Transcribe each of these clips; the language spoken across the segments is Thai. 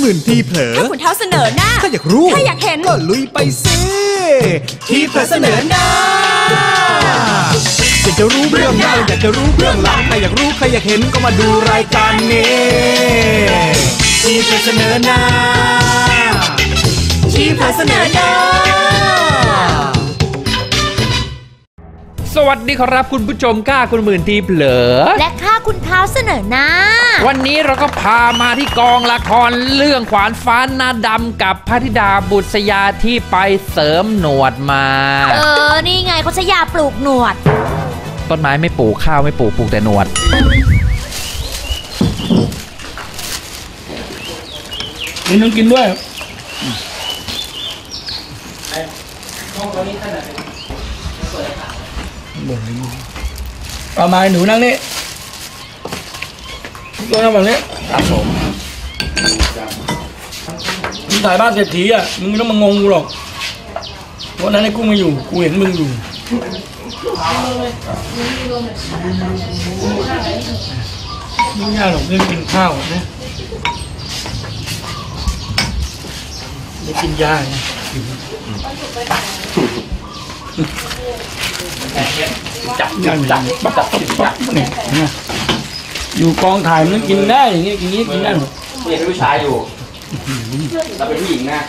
หมื่นทีเผลอถ้าขุนเท้าเสนอหน้าถ้าอยากรู้ถ้าอยากเห็นก็ลุยไปสิทีเผลอเสนอหน้าอยากจะรู้เรื่องเล่าอยากจะรู้เรื่องหลังใครอยากรู้ใครอยากเห็นก็มาดูรายการนี้ทีเผลอเสนอหน้าทีเผลอเสนอหน้าสวัสดีครับคุณผู้ชมข้าคุณหมื่นทีเผลอและข้าคุณเท้าเสนอหน้าวันนี้เราก็พามาที่กองละครเรื่องขวานฟ้าหน้าดำกับพระธิดาบุษยาที่ไปเสริมหนวดมานี่ไงเขาใช้ยาปลูกหนวดต้นไม้ไม่ปลูกข้าวไม่ปลูกแต่หนวดนี่น้องกินด้วยเอามาหนูนั่งนี่ตัวนั่งแบบนี้ครับผมมึงถ่ายบ้านเศรษฐีอ่ะมึงไม่ต้องมางงกูหรอกวันนั้นไอ้กุ้งมาอยู่กูเห็นมึงอยู่ไม่ยากหรอกเรื่องกินข้าวนะได้กินยาเนี่ยจับเนี่ยอยู่กองถ่ายมันกินได้อย่างเงี้ยกินได้หมดเนี่ยเป็นผู้ชายอยู่เราเป็นผู้หญิงนะ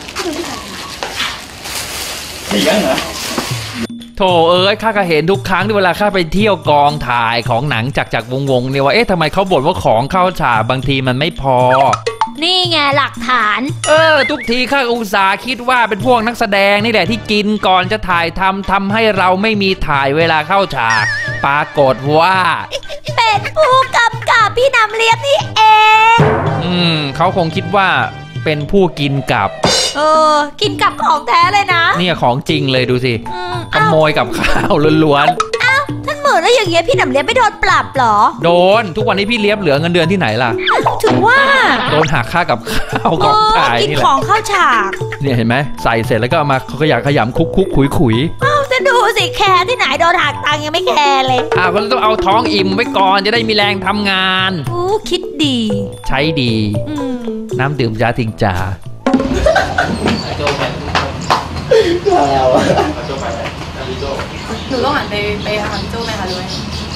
ไม่ยังเหรอโถข้าก็เห็นทุกครั้งที่เวลาข้าไปเที่ยวกองถ่ายของหนังจากวงเนี่ยว่าทำไมเขาบ่นว่าของเข้าฉากบางทีมันไม่พอนี่ไงหลักฐานทุกทีข้าอุตส่าห์คิดว่าเป็นพวกนักแสดงนี่แหละที่กินก่อนจะถ่ายทำให้เราไม่มีถ่ายเวลาเข้าฉากปรากฏว่าเป็นผู้กำกับพี่นำเลียบนี่เองเขาคงคิดว่าเป็นผู้กินกับกินกับของแท้เลยนะเนี่ยของจริงเลยดูสิขโมยกับข้าวล้วนท่านหมื่นแล้วอย่างเงี้ยพี่หนำเลียบไม่โดนปรับหรอโดนทุกวันนี้พี่เลียบเหลือเงินเดือนที่ไหนล่ะถึงว่าโดนหักค่ากับข้าวกองถ่ายนี่แหละกินของเข้าฉากเนี่ยเห็นไหมใส่เสร็จแล้วก็เอามาขยำคุกขุยจะดูสิแคร์ที่ไหนโดนหักตังยังไม่แคร์เลยก็ต้องเอาท้องอิ่มไว้ก่อนจะได้มีแรงทำงานคิดดีใช้ดีน้ำดื่มยาทิงจ่าหนูต้องหันไปหาพี่โจ้ไหมคะด้วย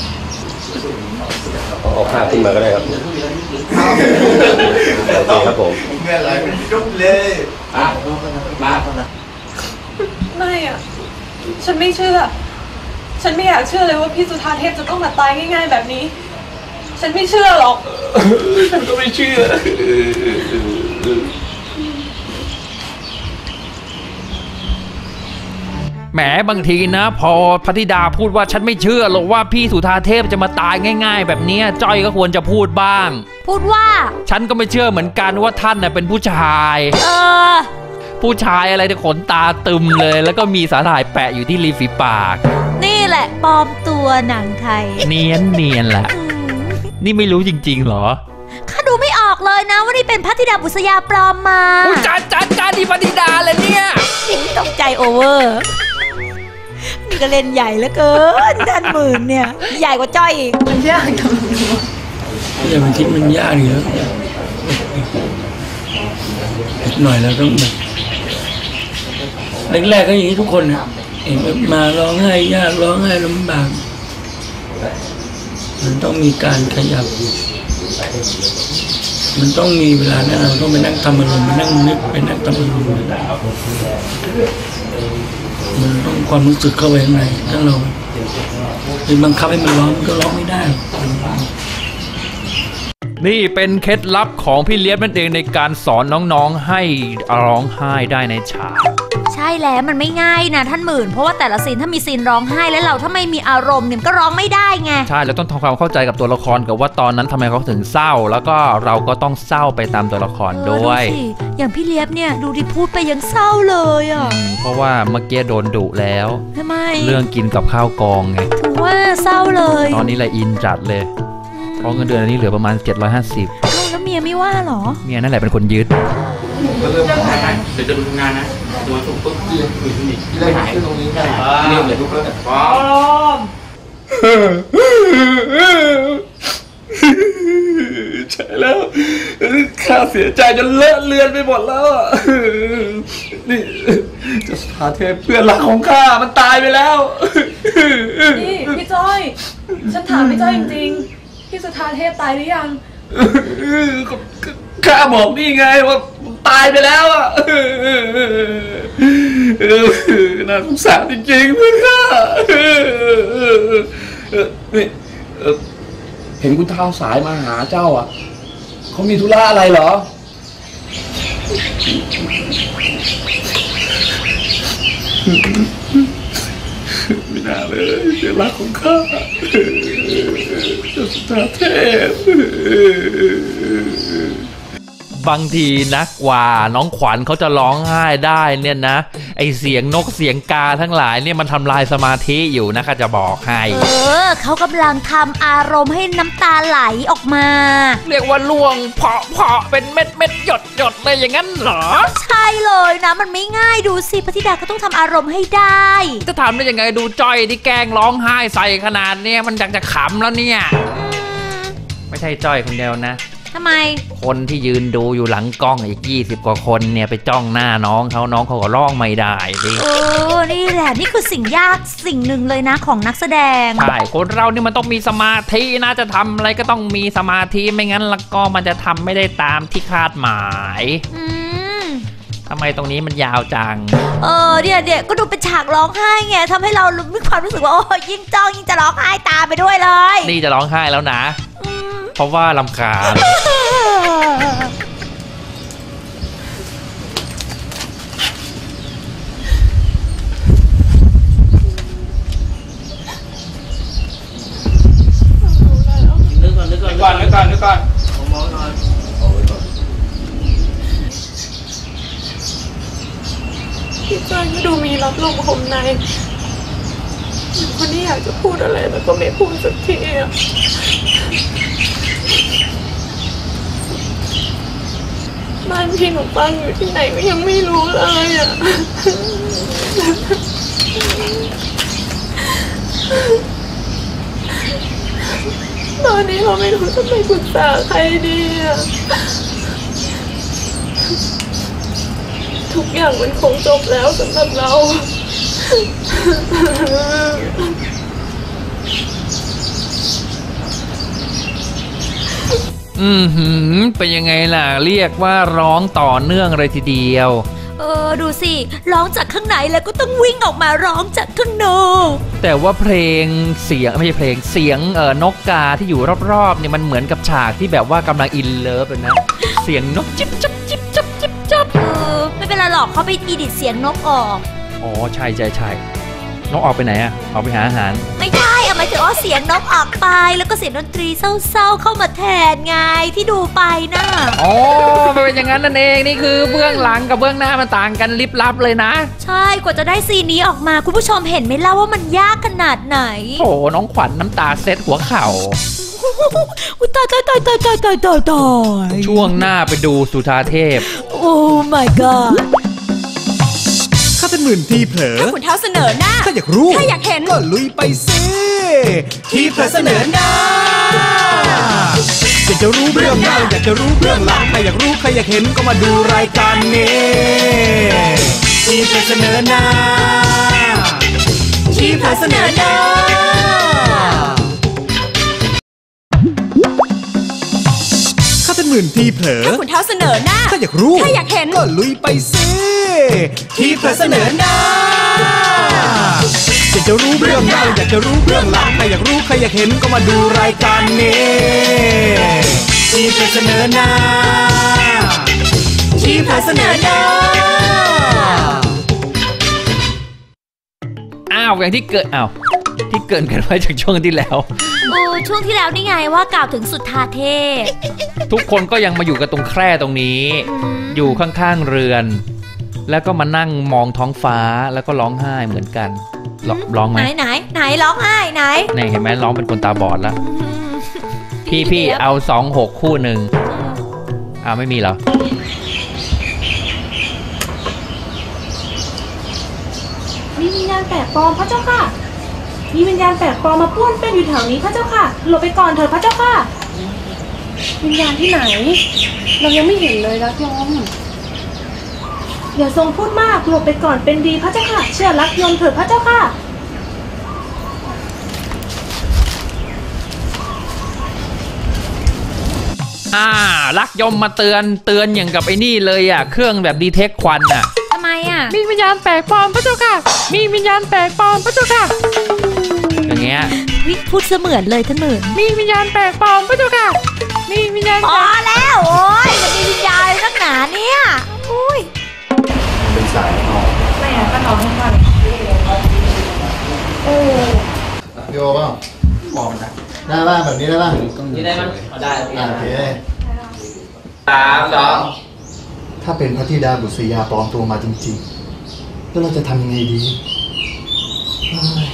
เอาภาพขึ้นมาก็ได้ครับครับผมเมื่อไรเป็นยุบเลยมาไม่อ่ะฉันไม่เชื่อฉันไม่อยากเชื่อเลยว่าพี่สุธาเทพจะต้องมาตายง่ายๆแบบนี้ฉันไม่เชื่อหรอกฉันก็ไม่เชื่อแหมบางทีนะพอพระธิดาพูดว่าฉันไม่เชื่อหรอกว่าพี่สุธาเทพจะมาตายง่ายๆแบบนี้จ้อยก็ควรจะพูดบ้างพูดว่าฉันก็ไม่เชื่อเหมือนกันว่าท่านน่ะเป็นผู้ชายผู้ชายอะไรเนี่ยขนตาตึมเลยแล้วก็มีสาหร่ายแปะอยู่ที่ริมฝีปากนี่แหละปลอมตัวหนังไทยเนียนแหละนี่ไม่รู้จริงๆหรอข้าดูไม่ออกเลยนะว่านี่เป็นพระธิดาบุษยาปลอมมาจ้าที่พระธิดาเลยเนี่ยตกใจโอเวอร์นี่ก็เล่นใหญ่เหลือเกินท่านหมื่นเนี่ยใหญ่กว่าจ้อยอีกมันยากจังอย่ามันคิดมันยากอยู่แล้วหน่อยแล้วต้องแบบแรกๆก็อย่างนี้ทุกคนนะมาร้องไห้ยากร้องไห้ลำบากมันต้องมีการขยับมันต้องมีเวลานะเราต้องไปนั่งทำอารมณ์ไปนั่งนึกไปนั่งทำอารมณ์มันต้องความรู้สึกเข้าไปข้างในถ้าเราไปบังคับให้มันร้องมันก็ร้องไม่ได้นี่เป็นเคล็ดลับของพี่เลี้ยบนั่นเองในการสอนน้องๆให้ร้องไห้ได้ในฉากใช่แล้วมันไม่ง่ายนะท่านหมื่นเพราะว่าแต่ละซีนถ้ามีซีนร้องไห้แล้วเราถ้าไม่มีอารมณ์เนี่ยก็ร้องไม่ได้ไงใช่เราต้องทำความเข้าใจกับตัวละครกับว่าตอนนั้นทำไมเขาถึงเศร้าแล้วก็เราก็ต้องเศร้าไปตามตัวละครด้วยอย่างพี่เลี้ยบเนี่ยดูที่พูดไปยังเศร้าเลยอ่ะเพราะว่าเมื่อกี้โดนดุแล้วทำไมเรื่องกินกับข้าวกองไงถือว่าเศร้าเลยตอนนี้เลยอินจัดเลยเพราะเงินเดือนนี้เหลือประมาณ750 แล้วเมียไม่ว่าหรอเมียนั่นแหละเป็นคนยึดก็เริ่มทำงานเดี๋ยวจะดูทำงานนะตัวถูกปุ๊บยืนอยู่ที่นี่เลยหายตรงนี้ได้เรียบเลยทุกเรื่องพร้อมใช่แล้วข้าเสียใจจนเลอะเลือนไปหมดแล้วนี่เจ้าสถาเทพเพื่อนรักของข้ามันตายไปแล้วนี่พี่จ้อยฉันถามพี่จ้อยจริงๆพี่สุธาเทพตายหรือยังข้าบอกนี่ไงว่าตายไปแล้วอ่ะน่าสงสารจริงๆเพื่อนข้านี่เห็นคุณเท้าสายมาหาเจ้าอ่ะเขามีธุระอะไรเหรอไม่น่าเลยเพื่อนรักของข้าเจ้าสุธาเทพบางทีนะกว่าน้องขวัญเขาจะร้องไห้ได้เนี่ยนะไอเสียงนกเสียงกาทั้งหลายเนี่ยมันทำลายสมาธิอยู่นะคะจะบอกให้เขากำลังทำอารมณ์ให้น้ำตาไหลออกมาเรียกว่าล่วงเพาะเป็นเม็ดหยดเลยอย่างนั้นเหรอใช่เลยนะมันไม่ง่ายดูสิพระธิดาก็ต้องทำอารมณ์ให้ได้จะทำได้ยังไงดูจ้อยที่แกล้งร้องไห้ใส่ขนาดเนี่ยมันอยากจะขำแล้วเนี่ยไม่ใช่จ้อยคนเดียวนะทำไมคนที่ยืนดูอยู่หลังกล้องอีก20 กว่าคนเนี่ยไปจ้องหน้าน้องเขาก็ร้องไม่ได้ดินี่แหละนี่คือสิ่งยากสิ่งหนึ่งเลยนะของนักแสดงใช่คนเรานี่มันต้องมีสมาธินะจะทำอะไรก็ต้องมีสมาธิไม่งั้นแล้วก็มันจะทำไม่ได้ตามที่คาดหมายทำไมตรงนี้มันยาวจังเนี่ยก็ดูเป็นฉากร้องไห้ไงทำให้เรามีความรู้สึกว่าโอ้ยิ่งจ้องยิ่งจะร้องไห้ตามไปด้วยเลยนี่จะร้องไห้แล้วนะเพราะว่ารำคาญนึกก่อนมองหน่อยพี่จ้อยก็ดูมีรับลมคมในคนที่อยากจะพูดอะไรแต่ก็ไม่พูดสักทีบ้านพี่หนูปังอยู่ที่ไหนก็ยังไม่รู้เลยอ่ะตอนนี้เราไม่รู้จะไปปรึกษาใครดีอ่ะทุกอย่างมันคงจบแล้วสำหรับเราเป็นยังไงล่ะเรียกว่าร้องต่อเนื่องเลยทีเดียวดูสิร้องจากข้างในแล้วก็ต้องวิ่งออกมาร้องจากข้างนอกแต่ว่าเพลงเสียงไม่ใช่เพลงเสียงนกกาที่อยู่รอบๆเนี่ยมันเหมือนกับฉากที่แบบว่ากำลังอินเลิฟเลยนะเสียงนกจิ๊บจับจิ๊บจับจิ๊บจับไม่เป็นไรหรอกเขาไปอีดิทเสียงนกออกอ๋อใช่นกออกไปไหนอะออกไปหาอาหารไม่ใช่หมายถึงว่าเสียงนกออกไปแล้วก็เสียงดนตรีเศร้าๆเข้ามาแทนไงที่ดูไปนะอ๋อเป็นอย่างนั้นนั่นเองนี่คือเบื้องหลังกับเบื้องหน้ามันต่างกันลิบลับเลยนะใช่กว่าจะได้ซีนนี้ออกมาคุณผู้ชมเห็นไหมล่ะว่ามันยากขนาดไหนโอ้น้องขวัญน้ำตาเซ็ตหัวเข่าตายช่วงหน้าไปดูสุธาเทพโอ้ my god ข้าเป็นหมื่นทีเผลอถ้าขุนเท้าเสนอหน้าถ้าอยากรู้ถ้าอยากเห็นก็ลุยไปสิทีเผลอเสนอหน้าอยากจะรู้เรื่องหน้าอยากจะรู้เรื่องหลังใครอยากรู้ใครอยากเห็นก็มาดูรายการนี้ทีเผลอเสนอหน้าทีเผลอเสนอหน้าข้าเป็นหมื่นทีเผลอถ้าขุนเท้าเสนอหน้าถ้าอยากรู้ถ้าอยากเห็นก็ลุยไปสิทีเผลอเสนอหน้าอยากจะรู้เรื่องหน้าอยากจะรู้เรื่องหลังใครอยากรู้ใครอยากเห็นก็มาดูรายการนี้ทีเผลอเสนอหน้าทีเผลอเสนอหน้าอย่างที่เกิดกันไว้จากช่วงที่แล้วช่วงที่แล้วนี่ไงว่ากล่าวถึงสุธาเทพทุกคนก็ยังมาอยู่กันตรงแคร่ตรงนี้อยู่ข้างๆเรือนแล้วก็มานั่งมองท้องฟ้าแล้วก็ร้องไห้เหมือนกันร้องไหมไหนร้องไห้ไหนเห็นไหมร้องเป็นคนตาบอดแล้วพี่เอา26คู่หนึ่งไม่มีเหรอมีวิญญาณแปลกปลอมพระเจ้าค่ะมีวิญญาณแปลกปลอมมาป้วนเปี้ยนอยู่แถวนี้พระเจ้าค่ะหลบไปก่อนเถิดพระเจ้าค่ะวิญญาณที่ไหน เรายังไม่เห็นเลยรักยมอย่าทรงพูดมากหลบไปก่อนเป็นดีพระเจ้าค่ะเชื่อรักยมเถิดพระเจ้าค่ะลักยมมาเตือนอย่างกับไอ้นี่เลยอ่ะเครื่องแบบดีเทคควันอ่ะทำไมอ่ะมีวิญญาณแปลกปลอมพระเจ้าค่ะมีวิญญาณแปลกปลอมพระเจ้าค่ะอย่างเงี้ยวิพูดเสมือนเลยท่านหมื่นมีวิญญาณแปลกปลอมพระเจ้าค่ะมีวิญญาณพอแล้วโอ้ยมันมีวิญญาณนักหนาเนี่ยอุ้ยเป็นสายนอนแม่ก็นอนข้างๆโอ้โยป่ะปลอมนะได้ป่ะแบบนี้ได้ป่ะนี่ได้มั้ยได้โอเค 3 2 ถ้าเป็นพระธิดาบุษยาปลอมตัวมาจริงๆแล้วเราจะทำยังไงดีเฮ้ย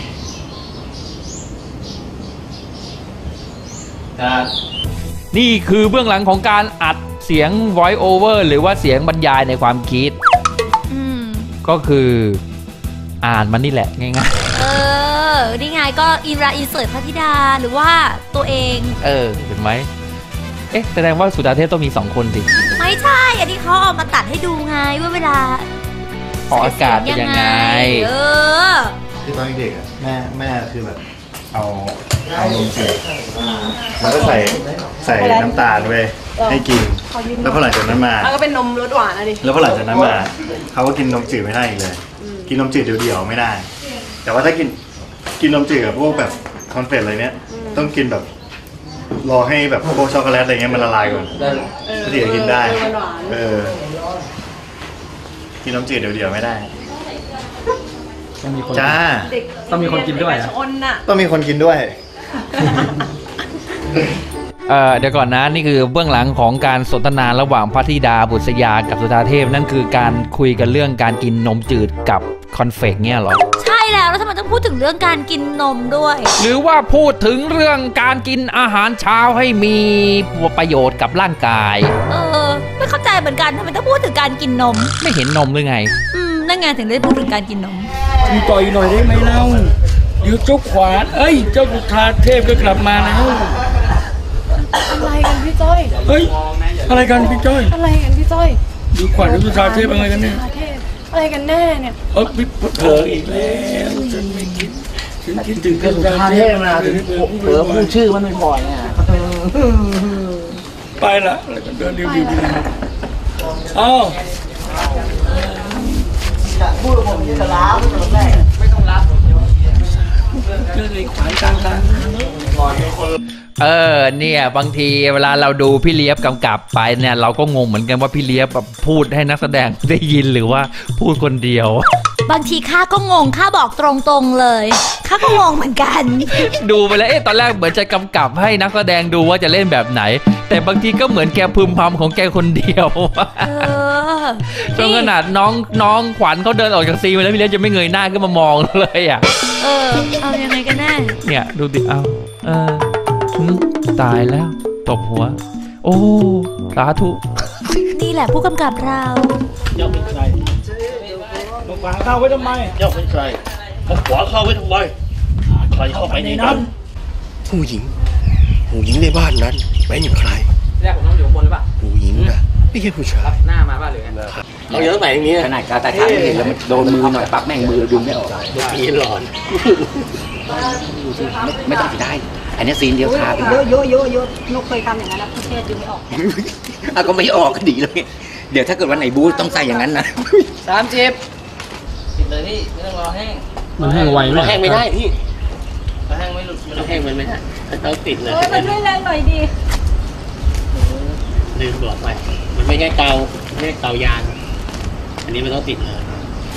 นี่คือเบื้องหลังของการอัดเสียง voice over หรือว่าเสียงบรรยายในความคิด ก็คืออ่านมันนี่แหละง่ายๆนี่ไงก็อินเสิร์ตพระธิดาหรือว่าตัวเองเห็นไหมแสดงว่าสุดาเทพต้องมี2คนสิไม่ใช่ อันนี้เขาเอามาตัดให้ดูไงว่าเวลาออกอากาศเป็นยังไงที่ตอนเด็กๆอ่ะแม่คือแบบเอานมจืดแล้วก็ใส่น้ำตาลไว้ให้กินแล้วพอหลังจากนั้นมาแล้วก็เป็นนมรสหวานอะดิแล้วพอหลังจากนั้นมาเขาก็กินนมจืดไม่ได้อีกเลย กินนมจืดเดี่ยวๆไม่ได้ แต่ว่าถ้ากินนมจืดกับพวกแบบคอนเฟลอะไรเนี้ยต้องกินแบบรอให้แบบพวกช็อกโกแลตอะไรเงี้ยมันละลายก่อนถึงจะกินได้กินนมจืดเดี่ยวๆไม่ได้ต้องมีคนจ้าต้องมีคนกินด้วยอ่ะต้องมีคนกินด้วยเดี๋ยวก่อนนะนี่คือเบื้องหลังของการสนทนาระหว่างพระธิดาบุษยากับสุธาเทพนั่นคือการคุยกันเรื่องการกินนมจืดกับคอนเฟกเนี่ยเหรอใช่แล้วทำไมต้องพูดถึงเรื่องการกินนมด้วยหรือว่าพูดถึงเรื่องการกินอาหารเช้าให้มีประโยชน์กับร่างกายไม่เข้าใจเหมือนกันทำไมต้องพูดถึงการกินนมไม่เห็นนมหรือไงนั่นไงถึงได้พูดถึงการกินนมต่อยหน่อยได้ไหมเล่าเดี๋ยวเจ้าขวานเจ้าสุธาเทพก็กลับมาแล้วอะไรกันพี่จ้อยเฮ้ยอะไรกันพี่จ้อยอะไรกันพี่จ้อยดูขวัญดูสุธาเทพอะไรกันเนี่ยอะไรกันแน่เนี่ยพี่เผลออีกแล้วฉันไม่คิดฉันคิดถึงสุธาเทพนะเผลอพูดชื่อมันไม่พอเนี่ยไปละแล้วก็เดินรีบๆอ้าวพูดผมจะรับไม่ต้องรับเรื่องไอ้ขวานกลางทางเนี่ยบางทีเวลาเราดูพี่เลี้ยบกำกับไปเนี่ยเราก็งงเหมือนกันว่าพี่เลี้ยบแบบพูดให้นักแสดงได้ยินหรือว่าพูดคนเดียวบางทีข้าก็งงข้าบอกตรงๆเลยข้าก็งงเหมือนกันดูไปแล้วตอนแรกเหมือนจะกำกับให้นักแสดงดูว่าจะเล่นแบบไหน แต่บางทีก็เหมือนแกพึมพำของแกคนเดียวจนขนาดน้องขวัญเขาเดินออกจากซีนไปแล้วพี่เลี้ยบจะไม่เงยหน้าขึ้นมามองเลยอ่ะเอายังไงกันแน่เนี่ยดูดิตายแล้วตบหัวโอ้สาธุนี่แหละผู้กำกับเราเจ้าเป็นใครมาขวางข้าไว้ทำไมเจ้าเป็นใครมาขวางข้าไว้ทำไมใครเข้าไปในนั้นผู้หญิงในบ้านนั้นไม่มีใครแรกผมต้องอยู่บนหรือเปล่าผู้หญิงนะไม่ใช่ผู้ชายหน้ามาป่ะหรือไงเอาเยอะไปอย่างนี้ขนาดการแต่ขาเห็นแล้วมันโดนมือหน่อยปักแม่งมือดึงไม่ออกมีหลอนไม่ต้องได้อันนี้ซีนเดียวขาดเยอะนกเคยทำอย่างนั้นนะพี่เทศดึงไม่ออกก็ไม่ออกก็ดีเลยเดี๋ยวถ้าเกิดวันไหนบู๊ต้องใส่อย่างนั้นนะ 30ติดเลยพี่ไม่ต้องรอแห้งมันแห้งไวไหมแห้งไม่ได้พี่แห้งไม่หลุดแห้งมันไม่ได้ต้องติดเลยมันไม่แรงหน่อยดีลืมบอกไปมันไม่ใช่เตาไม่ใช่เตายางอันนี้มันต้องติดเลย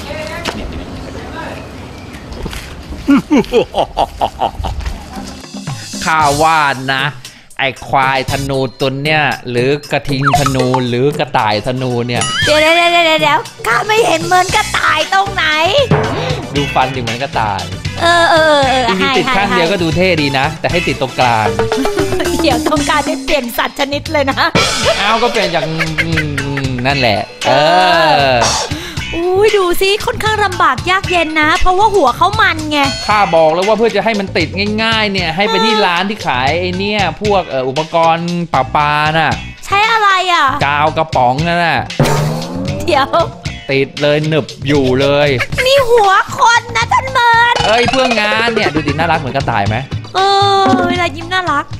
ข้าว่านะไอ้ควายธนูตัวเนี่ยหรือกระทิงธนูหรือกระต่ายธนูเนี่ยเดี๋ยวข้าไม่เห็นเหมือนกระต่ายตรงไหนดูฟันดิเหมือนกระต่ายจริงๆติดข้างเดียวก็ดูเท่ดีนะแต่ให้ติดตรงกลางเดี๋ยวตรงกลางนี่เปลี่ยนสัตว์ชนิดเลยนะเอาก็เปลี่ยนจากนั่นแหละอุ้อุ้ยดูสิค่อนข้างลำบากยากเย็นนะ เพราะว่าหัวเขามันไงข้าบอกแล้วว่าเพื่อจะให้มันติดง่ายๆเนี่ยให้ไปที่ร้านที่ขายไอ้เนี่ยพวกอุปกรณ์ประปาน่ะใช้อะไรอ่ะกาวกระป๋องนั่นน่ะเดี๋ยวติดเลยหนึบอยู่เลยนี่หัวคนนะท่านเมินเอ้ยเพื่องานเนี่ยดูดิน่ารักเหมือนกระต่ายไหมเวลายิ้มน่ารัก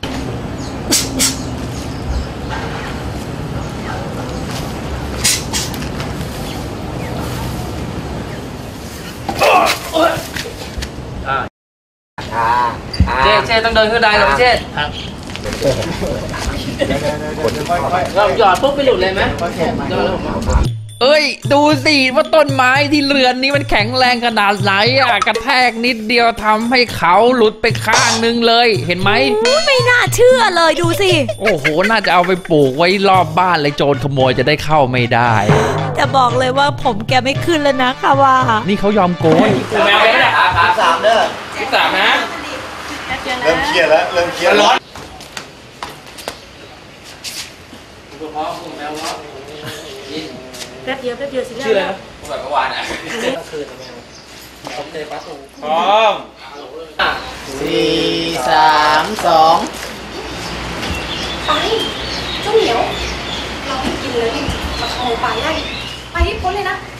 เช่ต้องเดินขึ้นได้หรอเช่เราหยอดปุ๊บไปหลุดเลยไหมเอ้ยดูสิว่าต้นไม้ที่เรือนนี้มันแข็งแรงขนาดไหนอ่ะกระแทกนิดเดียวทำให้เขาหลุดไปข้างนึงเลยเห็นไหมไม่น่าเชื่อเลยดูสิโอ้โหน่าจะเอาไปปลูกไว้รอบบ้านเลยโจรขโมยจะได้เข้าไม่ได้แต่บอกเลยว่าผมแกไม่ขึ้นแล้วนะค่ะว่านี่เขายอมโกนแมวเลยนะ3เด้อ 3นะเริ่มเครียดแล้วเริ่มเครียดร้อนแป๊บเดียวสิชื่ออะไรนะแบบเมื่อวานอ่ะคือแมวผมเตะปลาตูพร้อม 4 3 2 ไปเจ้าเหมียวเราไม่กินเลยมาขโมยปลาได้ไปที่พ้นเลยนะไป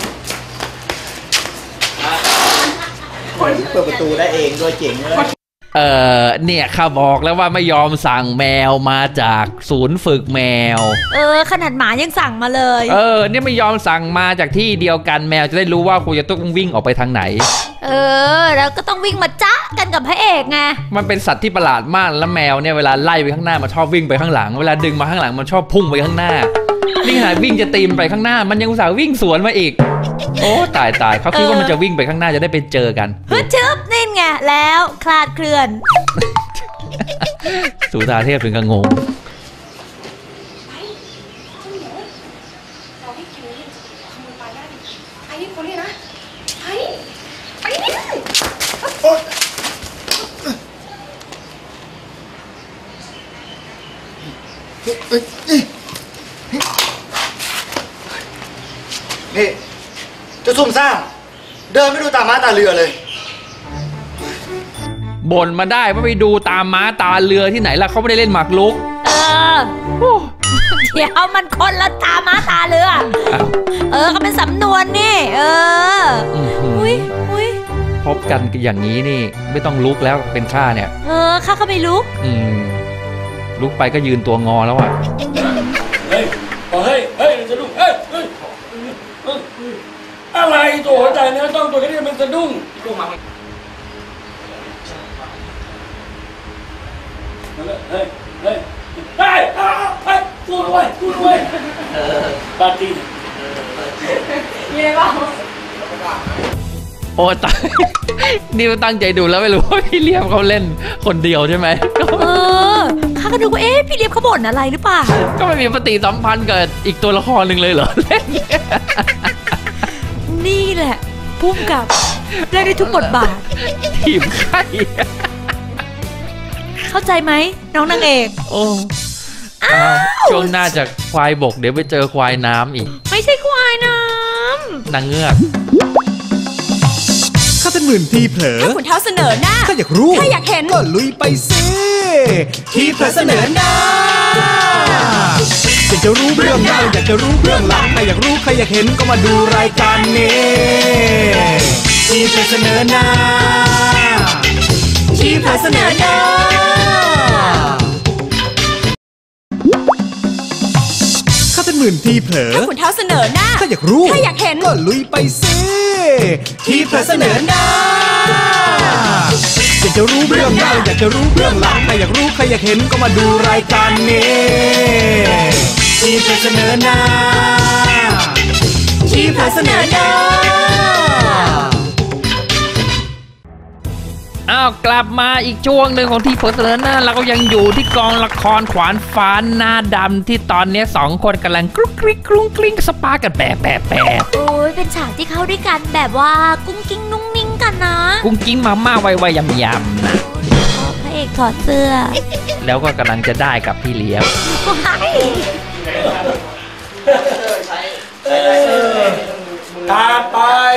เปิดประตูได้เองด้วยเจ๋งเลยเนี่ยข้าบอกแล้วว่าไม่ยอมสั่งแมวมาจากศูนย์ฝึกแมวขนาดหมายังสั่งมาเลยเนี่ยไม่ยอมสั่งมาจากที่เดียวกันแมวจะได้รู้ว่าคุณจะต้องวิ่งออกไปทางไหนแล้วก็ต้องวิ่งมาจ๊ะกันกับพระเอกไงมันเป็นสัตว์ที่ประหลาดมากแล้วแมวเนี่ยเวลาไล่ไปข้างหน้ามันชอบวิ่งไปข้างหลังเวลาดึงมาข้างหลังมันชอบพุ่งไปข้างหน้านี่ขนาดวิ่งจะตีมไปข้างหน้ามันยังอุตส่าห์วิ่งสวนมาอีกโอ้ตายเขาคิดว่ามันจะวิ่งไปข้างหน้าจะได้ไปเจอกันชึบนี่ไงแล้วคลาดเคลื่อนสุธาเทพถึงกับงงนี่จะซุ่มซ่ามเดินไม่ดูตาม้าตาเรือเลยบ่นมาได้ว่าไปดูตามม้าตาเรือที่ไหนล่ะเขาไม่ได้เล่นหมากรุกเดี๋ยวมันคนละตาม้าตาเรือก็เป็นสำนวนนี่อุ้ยพบกันอย่างนี้นี่ไม่ต้องลุกแล้วเป็นข้าเนี่ยข้าก็ไม่ลุกลุกไปก็ยืนตัวงอแล้วอ่ะเฮ้ยจะลุกอะไรตัวใจเนื้อต้องตัวนี้มันสะดุ้งเฮ้ยสู้ด้วยปาร์ตี้มีอะไรบ้างโอ้ตายนี่มันตั้งใจดูแล้วไม่รู้ว่าพี่เลียมเขาเล่นคนเดียวใช่ไหมข้าก็ดูว่าพี่เลียมเขาบ่นอะไรหรือเปล่าก็ไม่มีปฏิสัมพันธ์กับอีกตัวละครหนึ่งเลยเหรอเล่นนี่แหละพุ่งกับได้ทุกบทบาททีมไข่เข้าใจไหมน้องนางเอกโอ้ช่วงหน้าจากควายบกเดี๋ยวไปเจอควายน้ำอีกไม่ใช่ควายน้ำนางเงือกข้าเป็นหมื่นทีเผลอถ้าขุนเท้าเสนอหน้าถ้าอยากรู้ถ้าอยากเห็นก็ลุยไปสิทีเผลอเสนอหน้าอยากจะรู้เรื่องเล่าอยากจะรู้เรื่องหลังใครอยากรู้ใครอยากเห็นก็มาดูรายการนี้ทีเผลอเสนอหน้าทีเผลอเสนอหน้าข้าเป็นหมื่นทีเผลอถ้าขุนเท้าเสนอหน้าถ้าอยากรู้ถ้าอยากเห็นก็ลุยไปสิทีเผลอเสนอหน้าอยากจะรู้เรื่องเล่าอยากจะรู้เรื่องหลังใครอยากรู้ใครอยากเห็นก็มาดูรายการนี้ทีเผลอเสนอหน้าทีเผลอเสนอหน้าอ้าวกลับมาอีกช่วงหนึ่งของที่เผยเสนอหน้าเราก็ยังอยู่ที่กองละครขวานฟ้าหน้าดำที่ตอนนี้2คนกำลังกรุ้งกริ้งกรุ้งกริ้งสปากันแปะโอ้ยเป็นฉากที่เข้าด้วยกันแบบว่ากุ้งกิ้งนุ่งนิ่งกันนะกุ้งกิ้งมาม่าไวๆยำๆนะพระเอกถอดเสื้อแล้วก็กำลังจะได้กับพี่เลี้ยง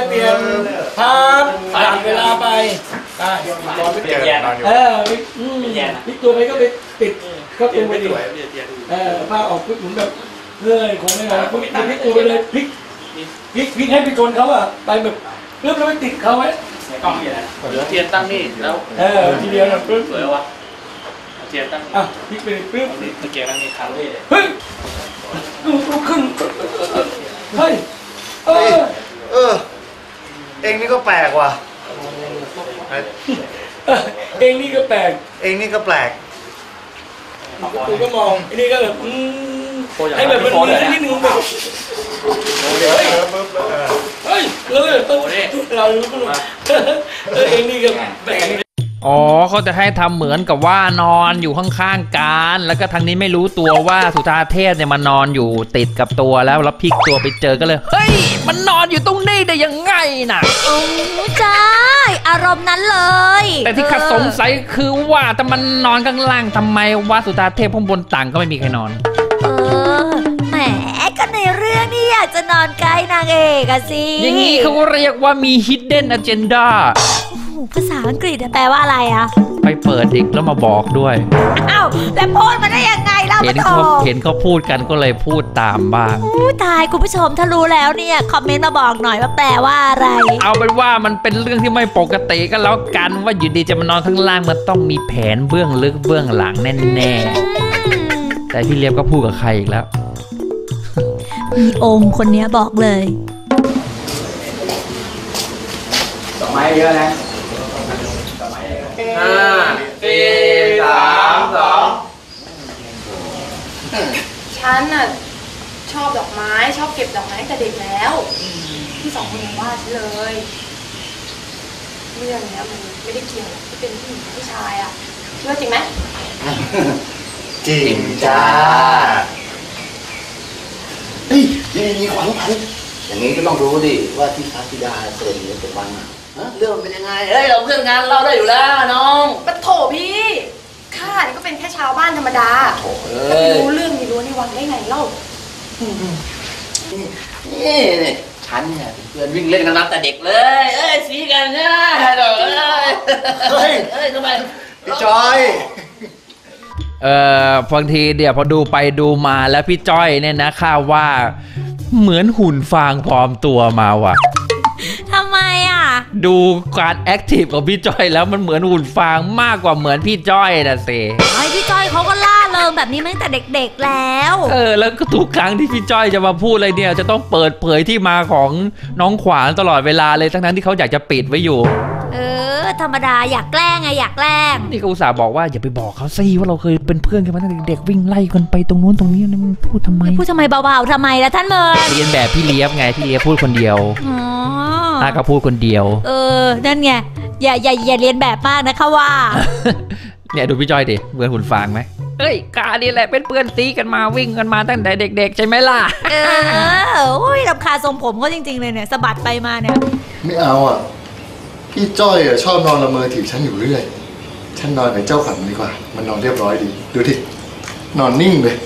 เปลี่ยนพาร์ทผ่านเวลาไปได้รอไม่เปลี่ยนพลิกตัวไปก็ไปติดก็ตัวไปดิผ้าออกปุ๊บผมแบบเฮ้ยคงไม่ไหวพลิกตัวไปเลยพลิกให้ไปชนเขาอะไปแบบเริ่มแล้วไปติดเขาไว้กล้องนี่แหละเหลือเทียนตั้งนี่แล้วทีเดียวนะปึ๊บสวยวะเทียนตั้งพลิกไปปึ๊บตะเกียบมันมีคาร์เล่เฮ้ยลุกขึ้นเฮ้ยเองนี่ก็แปลกว่ะเองนี่ก็แปลกกูก็มองไอ้นี่ก็แบบให้แบบมันมีนิดนึงแบบเฮ้ยเรารู้ก็รู้เองนี่ก็แปลกอ๋อเขาจะให้ทำเหมือนกับว่านอนอยู่ข้างๆกันแล้วก็ทางนี้ไม่รู้ตัวว่าสุธาเทพเนี่ยมันนอนอยู่ติดกับตัวแล้วพลิกตัวไปเจอก็เลยเฮ้ยมันนอนอยู่ตรงนี้ได้ยังไงน่ะโอ้ใช่อารมณ์นั้นเลยแต่ที่ข้าสงสัยคือว่าแต่มันนอนข้างล่างทำไมว่าสุธาเทพข้างบนต่างก็ไม่มีใครนอนแหมก็ในเรื่องนี่อยากจะนอนใกล้นางเอกอะสิอย่างนี้เขาเรียกว่ามี hidden agenda ภาษาอังกฤษแปลว่าอะไรอะไปเปิดดิกแล้วมาบอกด้วยอ้าวแล้วพูดมาได้ยังไงล่ะเห็นเขาพูดกันก็เลยพูดตามบ้างตายคุณผู้ชมถ้ารู้แล้วเนี่ยคอมเมนต์มาบอกหน่อยว่าแปลว่าอะไรเอาเป็นว่ามันเป็นเรื่องที่ไม่ปกติก็แล้วกันว่าอยู่ดีจะมานอนข้างล่างมันต้องมีแผนเบื้องลึกเบื้องหลังแน่ๆแต่พี่เลียบก็พูดกับใครอีกแล้วมีองค์คนนี้บอกเลยดอกไม้เยอะนะ 5 4 3 2ฉันน่ะชอบดอกไม้ชอบเก็บดอกไม้แต่เด็กแล้วพี่2 คนยังว่าฉันเลยเรื่องนี้มันไม่ได้เกี่ยวที่เป็นผู้หญิงผู้ชายอะเชื่อจริงไหมจริงจ้าเฮ้ยนี่ขวัญอย่างนี้ก็ต้องรู้ดิว่าที่พระธิดาเสด็จเป็นวังเรื่องมันเป็นยังไงเฮ้ยเราเพื่อนงานเราได้อยู่แล้วน้องปะโถพี่ข้านี่ก็เป็นแค่ชาวบ้านธรรมดาไม่รู้เรื่องไม่รู้ในวังได้ไงเล่านี่ฉันเนี่ยเพื่อนวิ่งเล่นกันมาแต่เด็กเลยสีกันใช่ไหมเฮ้ยทำไมพี่จอยบางทีเดี๋ยวพอดูไปดูมาแล้วพี่จ้อยเนี่ยนะข้าว่าเหมือนหุ่นฟางปลอมตัวมาว่ะทำไมอ่ะดูการแอคทีฟของพี่จ้อยแล้วมันเหมือนหุ่นฟางมากกว่าเหมือนพี่จ้อยนะสิพี่จ้อยเขาก็ล่าเริงแบบนี้มาตั้งแต่เด็กๆแล้วแล้วก็ทุกครั้งที่พี่จ้อยจะมาพูดอะไรเนี่ยจะต้องเปิดเผยที่มาของน้องขวานตลอดเวลาเลยทั้งที่เขาอยากจะปิดไว้อยู่ธรรมดาอยากแกล้งไงอยากแกล้งนี่ก็อุตส่าห์บอกว่าอย่าไปบอกเขาสิว่าเราเคยเป็นเพื่อนกันมาตั้งแต่เด็กวิ่งไล่กันไปตรงนู้นตรงนี้นี่มันพูดทำไมเบาๆทำไมล่ะท่านเมินเรียนแบบพี่เลี้ยบไงพี่เลี้ยบพูดคนเดียวก็พูดคนเดียวนั่นไงอย่าเรียนแบบมากนะคะว่าเนี่ยดูพี่จ้อยดิเหมือนหุ่นฟางไหมกานี่แหละเป็นเพื่อนซีกันมาวิ่งกันมาตั้งแต่เด็กๆใช่ไหมล่ะโอ้ยรำคาญทรงผมเขาจริงๆเลยเนี่ยสะบัดไปมาเนี่ยไม่เอาอ่ะพี่จ้อยชอบนอนละเมอถีบฉันอยู่เรื่อยฉันนอนกับเจ้าขวัญดีกว่ามันนอนเรียบร้อยดีดูดินอนนิ่งเลย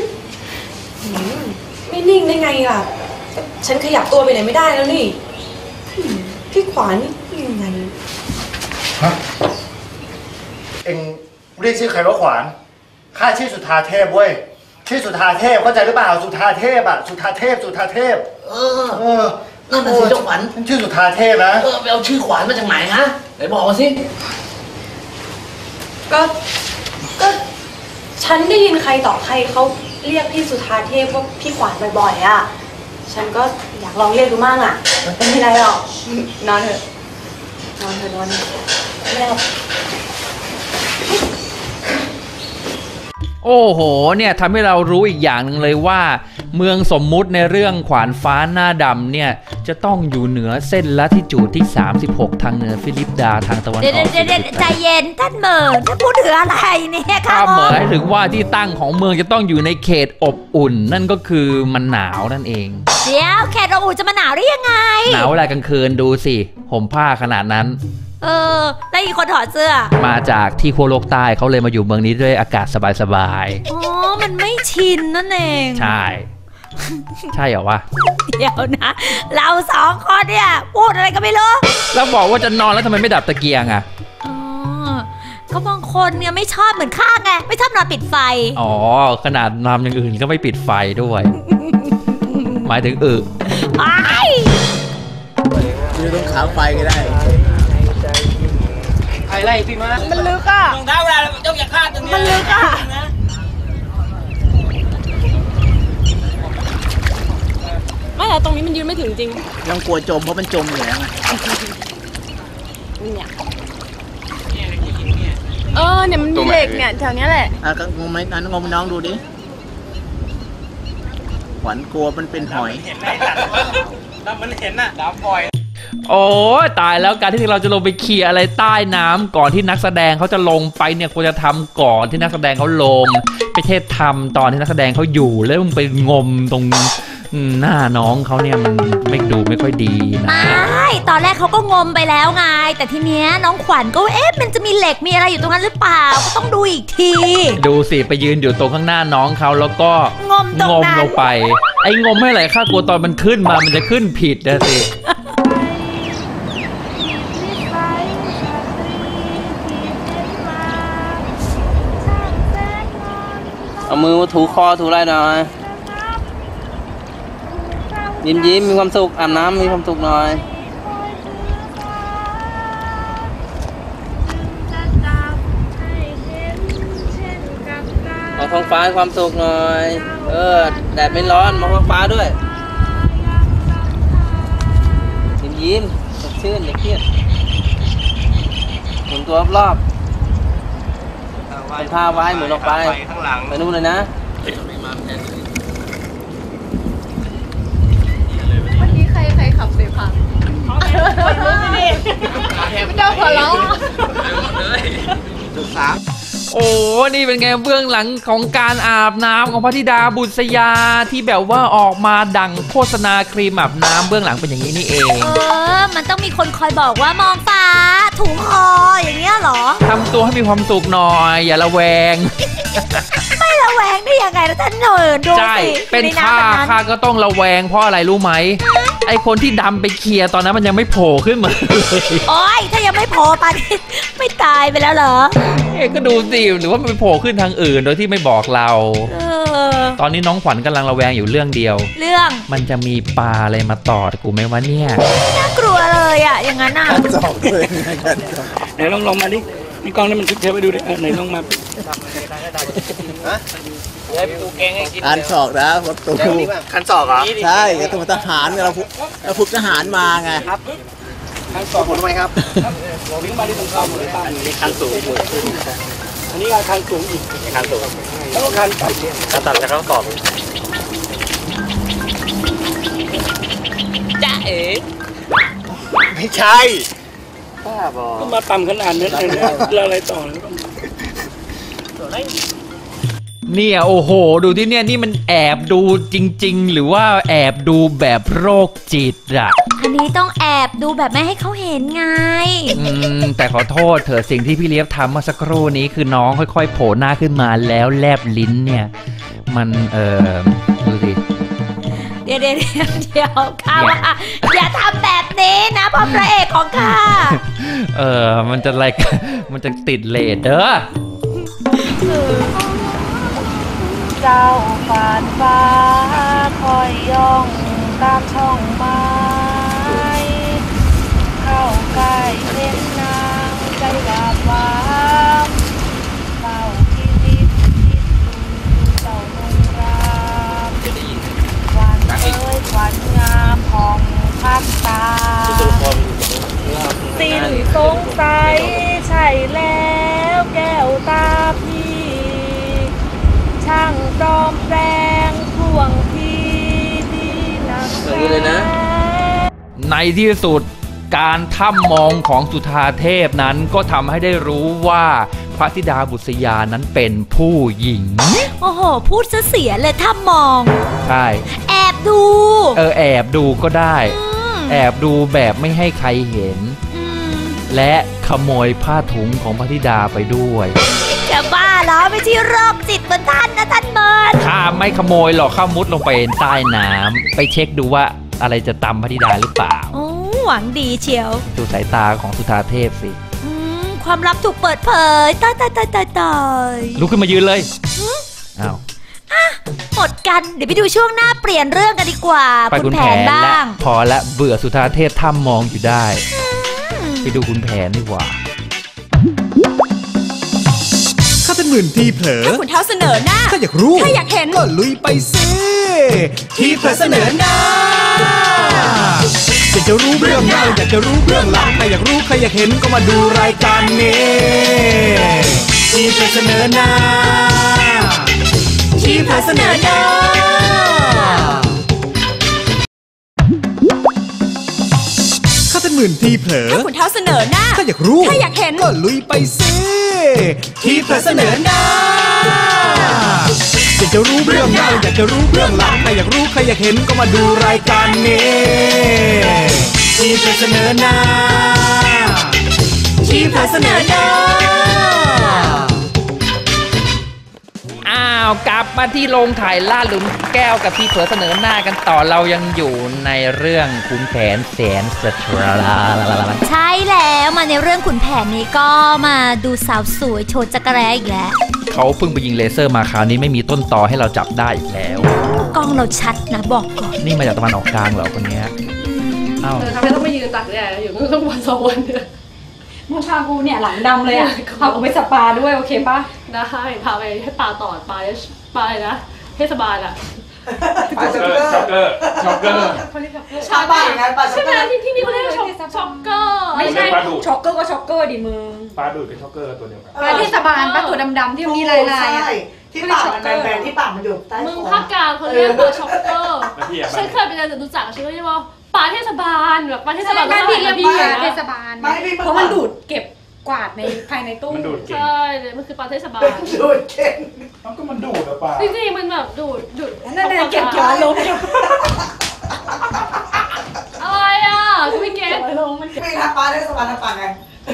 ไม่นิ่งได้ไงล่ะฉันขยับตัวไปไหนไม่ได้แล้วนี่พี่ขวานนี่ยังไงฮะเอ็งเรียกชื่อใครว่าขวานข้าชื่อสุธาเทพเว้ยชื่อสุธาเทพเข้าใจหรือเปล่าสุธาเทพสุธาเทพนั่นเป็นเจ้าขวัญชื่อสุธาเทพนะไปเอาชื่อขวัญมาจากไหนฮะไหนบอกมาสิก็ฉันได้ยินใครต่อใครเขาเรียกพี่สุธาเทพว่าพี่ขวัญบ่อยๆอ่ะฉันก็อยากลองเรียกดูมั่งอ่ะไม่เป็นไรหรอกนอนเถอะไม่หรอกโอ้โหเนี่ยทำให้เรารู้อีกอย่างหนึ่งเลยว่าเมืองสมมุติในเรื่องขวานฟ้าหน้าดำเนี่ยจะต้องอยู่เหนือเส้นลัติจูดที่36ทางเหนือฟิลิปดาทางตะวันออกใจเย็นท่านเมินท่านพูดถึงอะไรเนี่ยค่ะหมายถึงว่าที่ตั้งของเมืองจะต้องอยู่ในเขตอบอุ่นนั่นก็คือมันหนาวนั่นเองเดี๋ยวเขตอบอุ่นจะมาหนาวได้ยังไงหนาวเวลากลางคืนดูสิห่มผ้าขนาดนั้นแล้วอีกคนถอดเสื้อมาจากที่ขั้วโลกใต้เขาเลยมาอยู่เมืองนี้ด้วยอากาศสบายๆมันไม่ชินนั่นเองใช่ใช่เหรอวะเดี๋ยวนะ เราสองคนเนี่ยพูดอะไรก็ไม่รู้แล้วบอกว่าจะนอนแล้วทำไมไม่ดับตะเกียงอ่ะอ๋อก็บางคนเนี่ยไม่ชอบเหมือนข้าไงไม่ชอบนอนปิดไฟอ๋อขนาดนำอย่างอื่นก็ไม่ปิดไฟด้วย หมายถึงไอ้อยู่ตรงขาไฟก็ได้อะไรพี่มามันลึกอ่ะรองเท้าเวลาเราต้องอย่าคาดตรงนี้มันลึกอ่ะไม่แต่ตรงนี้มันยืนไม่ถึงจริงยังกลัวจมเพราะมันจมอยู่แล้วไงเนี่ยเนี่ยมันมีเหล็กเนี่ยแถวนี้แหละก็งมไหมนั้นงมน้องดูดิขวัญกลัวมันเป็นหอยแล้วมันเห็นน่ะดาวปล่อยโอ้ตายแล้วการที่เราจะลงไปเคลียร์อะไรใต้น้ำก่อนที่นักแสดงเขาจะลงไปเนี่ยควรจะทำก่อนที่นักแสดงเขาลงไม่ใช่ทำตอนที่นักแสดงเขาอยู่แล้วมึงไปงมตรงหน้าน้องเขาเนี่ยมันไม่ค่อยดีนะไม่ตอนแรกเขาก็งมไปแล้วไงแต่ทีเนี้ยน้องขวัญก็มันจะมีเหล็กมีอะไรอยู่ตรงนั้นหรือเปล่าก็ต้องดูอีกทีดูสิไปยืนอยู่ตรงข้างหน้าน้องเขาแล้วก็งมลงไปไอ้งมให้ไหลข้ากลัวตอนมันขึ้นมามันจะขึ้นผิดนะสิเอามือถูคอถูอะไรหน่อยยิ้มมีความสุขอาบน้ำมีความสุขหน่อยมองท้องฟ้าให้ความสุขหน่อยแดดไม่ร้อนมองท้องฟ้าด้วยยิ้มสดชื่นอย่าเครียดหมุนตัวรอบเป็นท่าไว้หมุนออกไปไปนู่นเลยนะวันนี้ใครขับเสพค่ะคนรู้ไหมนี่ไม่เจ้าหัวเราะจุดสามโอ้นี่เป็นไงเบื้องหลังของการอาบน้ำของพระธิดาบุษยาที่แบบว่าออกมาดังโฆษณาครีมอาบน้ำเบื้องหลังเป็นอย่างนี้นี่เองมันต้องมีคนคอยบอกว่ามองฟ้าถูคออย่างเงี้ยหรอทำตัวให้มีความสุขหน่อยอย่าระแวงไม่ระแวงได้ยังไงแล้วท่านเนินดูสิใช่เป็นข้าก็ต้องระแวงเพราะอะไรรู้ไหมไอคนที่ดำไปเคลียร์ตอนนั้นมันยังไม่โผล่ขึ้นมาโอ้ยถ้ายังไม่โผล่ปานนี้ไม่ตายไปแล้วเหรอก็ดูสิหรือว่ามันไปโผล่ขึ้นทางอื่นโดยที่ไม่บอกเราตอนนี้น้องขวัญกำลังระแวงอยู่เรื่องเดียวเรื่องมันจะมีปลาอะไรมาตอดกูไหมวะเนี่ยน่ากลัวเลยอ่ะอย่างนั้นอ่ะจอกเลยไหนลองมาดิมีกล้องนี่มันเทปไปดูดิไหนลองมาคันศอกนะวัตถุคันศอกเหรอใช่กระตุ้นทหารเราฝึกทหารมาไงคันศอกผมทำไมครับวิ่งมาที่ตรงกลางเลยตั้งนี่คันสูงอันนี้คันสูงอีกคันสูงแล้วก็คันตัดแล้วก็ศอกจ้าไม่ใช่ก็มาต่ำขนาดนี้แล้วอะไรต่อเนี่ยโอ้โหดูที่เนี่ยนี่มันแอบดูจริงๆหรือว่าแอบดูแบบโรคจิตอะอันนี้ต้องแอบดูแบบไม่ให้เขาเห็นไงแต่ขอโทษเถอะสิ่งที่พี่เลี้ยบทำเมื่อสักครู่นี้คือน้องค่อยๆโผล่หน้าขึ้นมาแล้วแลบลิ้นเนี่ยมันดูสิเดี๋ยวข้าว่าอย่าทำแบบนี้นะพ่อพระเอกของข้ามันจะอะไรมันจะติดเลทเด้อเจ้าฝานฟ้าคอยย่องตามช่องไม้เข้าใกล้เห็นนางใจหวาดหวังเฝ้าคิดเจ้าลงรามวันวันงามของพักตาสิ้นสงสัยใช่แล้วแก้วตาพี่ช่างปลอมแปลงท่วงทีดีนักเลยนะในที่สุดการถ้ำมองของสุธาเทพนั้นก็ทำให้ได้รู้ว่าพระธิดาบุษยานั้นเป็นผู้หญิงโอ้โหพูดเสียเลยถ้ำมองใช่แอบดูแอบดูก็ได้แอบดูแบบไม่ให้ใครเห็นและขโมยผ้าถุงของพระธิดาไปด้วยจะบ้าเหรอไม่ใช่โรคจิตเหมือนท่านนะท่านเบิร์นข้าไม่ขโมยหรอกข้ามุดลงไปใต้น้ำไปเช็คดูว่าอะไรจะตำพระธิดาหรือเปล่าโอ้หวังดีเชียวดูสายตาของสุธาเทพสิความลับถูกเปิดเผยตายลุกขึ้นมายืนเลยอ้าวหมดกันเดี๋ยวไปดูช่วงหน้าเปลี่ยนเรื่องกันดีกว่าไปคุณแผนบ้าและงพอละเบื่อสุธาเทพถ้ำมองอยู่ได้ ไปดูคุณแผนดีกว่าข้าเป็นหมื่นทีเผลอขุนเท้าเสนอหน้าถ้าอยากรู้ถ้าอยากเห็นก็ลุยไปสิทีเผลอเสนอหน้าอยากจะรู้เรื่องเล่าอยากจะรู้เรื่องหลังใครอยากรู้ใครอยากเห็นก็มาดูรายการนี้ทีเผลอเสนอหน้าทีเผลอเสนอหน้าข้าเป็นหมื่นทีเผลอขุนเท้าเสนอหน้าถ้าอยากรู้ถ้าอยากเห็นก็ลุยไปสิทีเผลอเสนอหน้าอยากจะรู้เรื่องเล่าอยากจะรู้เรื่องหลังใครอยากรู้ใครอยากเห็นก็มาดูรายการนี้ทีเผลอเสนอหน้าทีเผลอเสนอหน้าอ้าวกลับมาที่โรงถ่ายล่าหลุมแก้วกับที่เผลอเสนอหน้ากันต่อเรายังอยู่ในเรื่องขุนแผนแสนสตราใช่แล้วมาในเรื่องขุนแผนนี้ก็มาดูสาวสวยโชว์จักรแร้อีกแล้วเขาเพิ่งไปยิงเลเซอร์มาคราวนี้ไม่มีต้นตอให้เราจับได้อีกแล้วกล้องเราชัดนะบอกก่อนนี่มาจากตะวันออกกลางเหรอคนเนี้ยอ้าวทำไมต้องไปยืนตักแดดอยู่ต้องวัน2 วันเนี่ยมาพากูเนี่ยหลังดำเลยอ่ะพากูไปสปาด้วยโอเคปะได้พาไปให้ปลาตอดปลาเลยนะเทศบาลอ่ะปลาช็อกเกอร์ชาวบ้านใช่ไหมที่นี่เขาเรียกช็อกเกอร์ไม่ใช่ช็อกเกอร์ก็ช็อกเกอร์ดิมึงปลาดูดเป็นช็อกเกอร์ตัวเดียวกันปลาเทศบาลปลาตัวดำๆที่มีลายๆอ่ะที่ปากมันแบนๆที่ปากมันอยู่ใต้มึงภาคกลางเขาเรียกปลาช็อกเกอร์ฉันเคยไปเรียนจตุจักรฉันก็เรียกว่าปลาเทศบาลแบบปลาเทศบาลไม่พี่เรียกปลาเทศบาลไม่พี่เพราะมันดูดเก็บกวาดในภายในตู้ใช่เลยมันคือปลาเทศบาลดูดเก่งก็มันดูดอะปลาจริงๆมันแบบดูดนั่นแหละเก็บขาลงอะไรอ่ะกูไม่เก็ตไม่ทำปลาได้สบายทำปากไง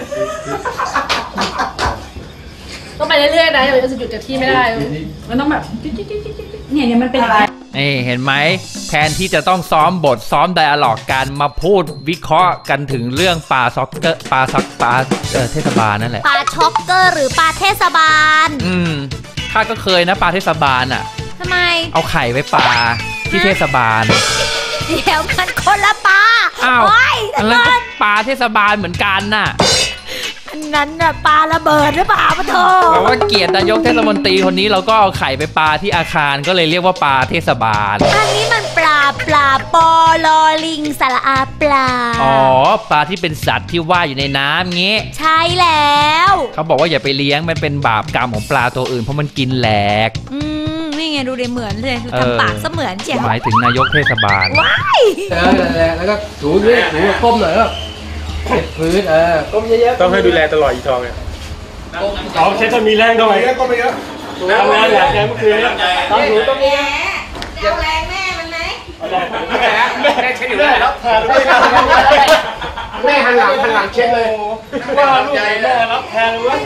ต้องไปเรื่อยๆนะอย่าจะหยุดกับที่ไม่ได้มันต้องแบบเนี่ยมันเป็นอะไรนี่เห็นไหมแทนที่จะต้องซ้อมบทซ้อมไดอะล็อกกันมาพูดวิเคราะห์กันถึงเรื่องปลาซ็อกเกอร์ปลาเทศบาลนั่นแหละปลาช็อกเกอร์หรือปลาเทศบาลข้าก็เคยนะปลาเทศบาลอ่ะทำไมเอาไข่ไว้ปลาที่เทศบาลเดี๋ยวมันคนละปลาอ้าวโอ๊ยอันนั้นก็ปลาเทศบาลเหมือนกันน่ะอันนั้นน่ะปลาระเบิดหรือเปล่าปะโถเพราะว่าเกียรตินายกเทศมนตรีคนนี้เราก็เอาไข่ไปปลาที่อาคารก็เลยเรียกว่าปลาเทศบาลอันนี้มันปลาปอลอลิงสระอาปลาอ๋อปลาที่เป็นสัตว์ที่ว่ายอยู่ในน้ำงี้ใช่แล้วเขาบอกว่าอย่าไปเลี้ยงมันเป็นบาปกรรมของปลาตัวอื่นเพราะมันกินแหลกนี่ไงดูได้เหมือนเลยดูทำปากเสมือนเจียวหมายถึงนายกเทศบาลว้ายแล้วก็ถูด้วยถูก้มหน่อยก็เช็ดพื้นก้มเยอะๆต้องให้ดูแลตลอดอีทองเนี่ยทองเช็ดจะมีแรงหน่อยก็ไม่เยอะทำงานแรงเมื่อคืนต้องถูต้องนี้จะแรงแม่มันไหมแม่เช็ดอยู่ได้รับแทนแม่หันหลังเช็ดเลยว่าลูกแม่รับแทนวะ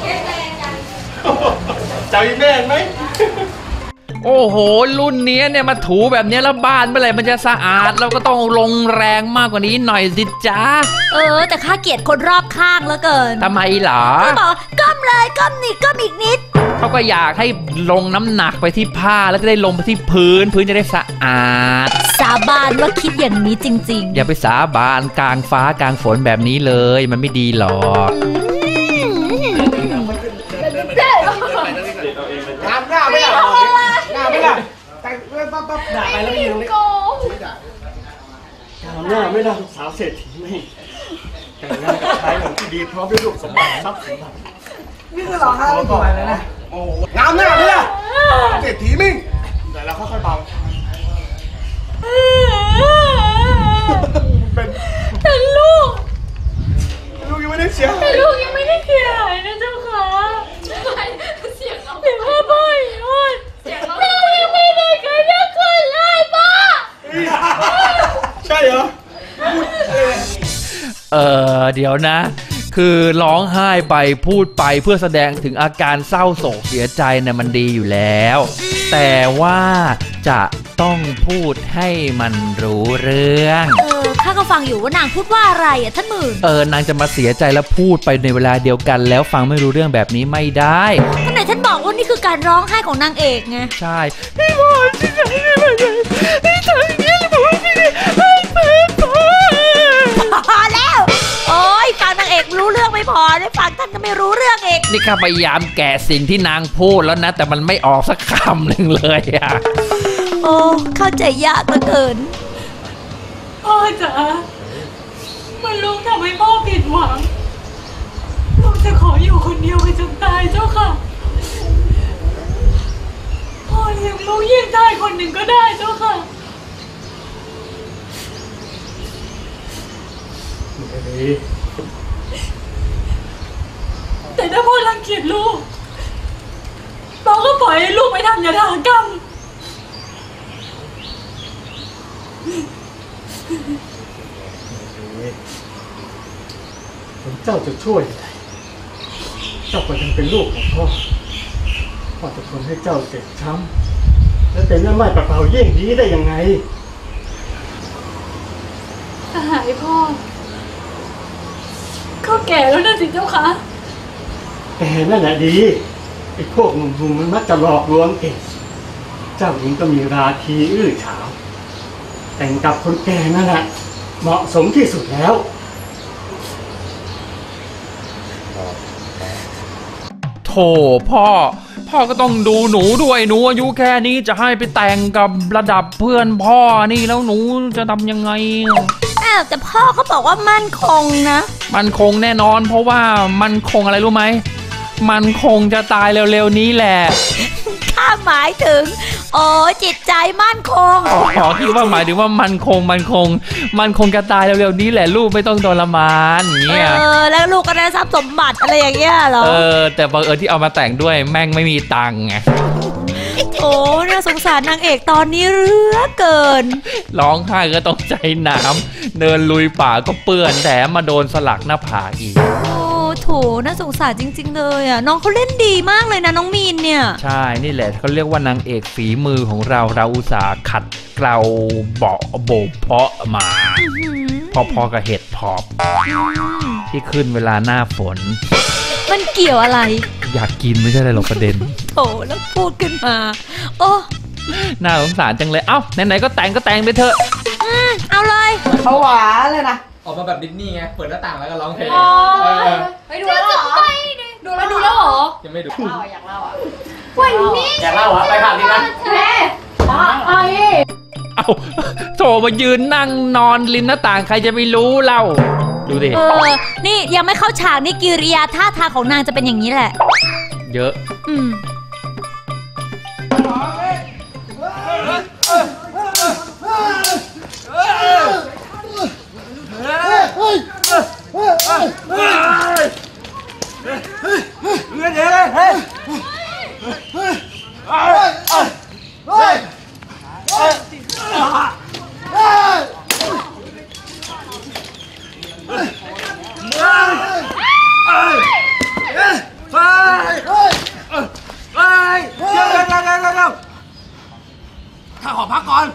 ใจแม่ไหมโอ้โหรุ่นนี้เนี่ยมาถูแบบนี้แล้วบ้านเมื่อไหร่มันจะสะอาดเราก็ต้องลงแรงมากกว่านี้หน่อยสิจ้าแต่ข้าเกลียดคนรอบข้างเหลือเกินทำไมเหรอเขาบอกก้มเลยก้มนี่ก้มอีกนิดเขาก็อยากให้ลงน้ำหนักไปที่ผ้าแล้วก็ได้ลงไปที่พื้นจะได้สะอาดสาบานว่าคิดอย่างนี้จริงๆอย่าไปสาบานกลางฟ้ากลางฝนแบบนี้เลยมันไม่ดีหรอกหน้าไม่หล่ะแต่งปั๊บด่าไปแล้วยืนตรงนี้หน้าไม่หล่ะสาวเศรษฐีไม่แต่งงานกับชายหนุ่มที่ดีพร้อมด้วยลูกสมบัติทรัพย์สมบัตินี่คือหลอกเขาก่อนเลยนะโอ้งามหน้าไม่หล่ะเศรษฐีมิ่งเดี๋ยวเราค่อยๆเบาเป็นลูกยังไม่ได้เสียเป็นลูกยังไม่ได้เขียนนะเจ้าค่ะเสียงเราเป็นพ่อบ่อยเสียงเรายังไม่ได้เกิดนักคนเลยป้าใช่เหรอเดี๋ยวนะคือร้องไห้ไปพูดไปเพื่อแสดงถึงอาการเศร้าโศกเสียใจเนี่ยมันดีอยู่แล้ว แต่ว่าจะต้องพูดให้มันรู้เรื่องข้าก็ฟังอยู่ว่านางพูดว่าอะไรอ่ะท่านหมื่นนางจะมาเสียใจแล้วพูดไปในเวลาเดียวกันแล้วฟังไม่รู้เรื่องแบบนี้ไม่ได้ท่านไหนท่านบอกว่านี่คือการร้องไห้ของนางเอกไงใช่พี่บอลพี่ทำอย่างนี้เลยบอกว่าพี่พอแล้วโอ้ยฟังนางเอกรู้เรื่องไม่พอได้ฟังท่านก็ไม่รู้เรื่องเองนี่ข้าพยายามแกะสิ่งที่นางพูดแล้วนะแต่มันไม่ออกสักคำหนึ่งเลยอะโอ้เข้าใจยากเหลือเกินพ่อจ๋ามันลูกทำให้พ่อผิดหวังลูกจะขออยู่คนเดียวไปจนตายเจ้าค่ะพ่อเลี้ยงลูกเยี่ยงชายคนหนึ่งก็ได้เจ้าค่ะแต่ถ้าพ่อรังเกียจลูกพ่อก็ปล่อยให้ลูกไปทำยาทากรรมเจ้าจะช่วยเจ้าก็ยังเป็นลูกของพ่อพ่อจะทนให้เจ้าเจ็บช้ำและเป็นเรื่องไม่เปล่าๆเยี่ยงนี้ได้ยังไงถ้าหายพ่อเขาแก่แล้วนะสิเจ้าคะแก่นั่นแหละดีไอ้พวกหนุ่มๆมันมักจะหลอกลวงเก่งเจ้าหญิงก็มีราทีอื้อฉาวแต่งกับคนแก่นั่นแหละเหมาะสมที่สุดแล้วโถพ่อก็ต้องดูหนูด้วยหนูอายุแค่นี้จะให้ไปแต่งกับระดับเพื่อนพ่อนี่แล้วหนูจะทำยังไงแต่พ่อเขาบอกว่ามั่นคงนะมั่นคงแน่นอนเพราะว่ามั่นคงอะไรรู้ไหมมันคงจะตายเร็วๆนี้แหละข้าหมายถึงจิตใจมั่นคงคิดว่าหมายถึงว่ามันคงจะตายเร็วๆนี้แหละลูกไม่ต้องทรมานอย่างเงี้ยแล้วลูกก็ได้ทรัพย์สมบัติอะไรอย่างเงี้ยเหรอแต่บังเอิญที่เอามาแต่งด้วยแม่งไม่มีตังค์ไงโอ้น่าสงสารนางเอกตอนนี้เหลือเกินร้องไห้ก็ต้องใจน้ำเดินลุยป่าก็เปื้อนแถมมาโดนสลักหน้าผากอีกโถน่าสงสารจริงๆเลยอ่ะน้องเขาเล่นดีมากเลยนะน้องมีนเนี่ยใช่นี่แหละเขาเรียกว่านางเอกฝีมือของเราอุตส่าห์ขัดเกลาเบาโบกเพาะมาพอๆกับเห็ดถอบที่ขึ้นเวลาหน้าฝนมันเกี่ยวอะไรอยากกินไม่ใช่อะไรหรอกประเด็นโถแล้วพูดขึ้นมาโอ้น่าสงสารจังเลยเอ้าไหนๆก็แต่งไปเถอะเอาเลยเขาหวานเลยนะออกมาแบบดิสนีย์ไงเปิดหน้าต่างแล้วก็ร้องเพลงไปดูแล้วเหรอดูแล้วเหรอยังไม่ดูอยากเล่าวันนี้อยากเล่าอ่ะไปผ่านดีนะเอ้าโถมายืนนั่งนอนริมหน้าต่างใครจะไม่รู้เล่าดูดินี่ยังไม่เข้าฉากนี่กิริยาท่าทางของนางจะเป็นอย่างนี้แหละเยอะข้าขอพักก่อน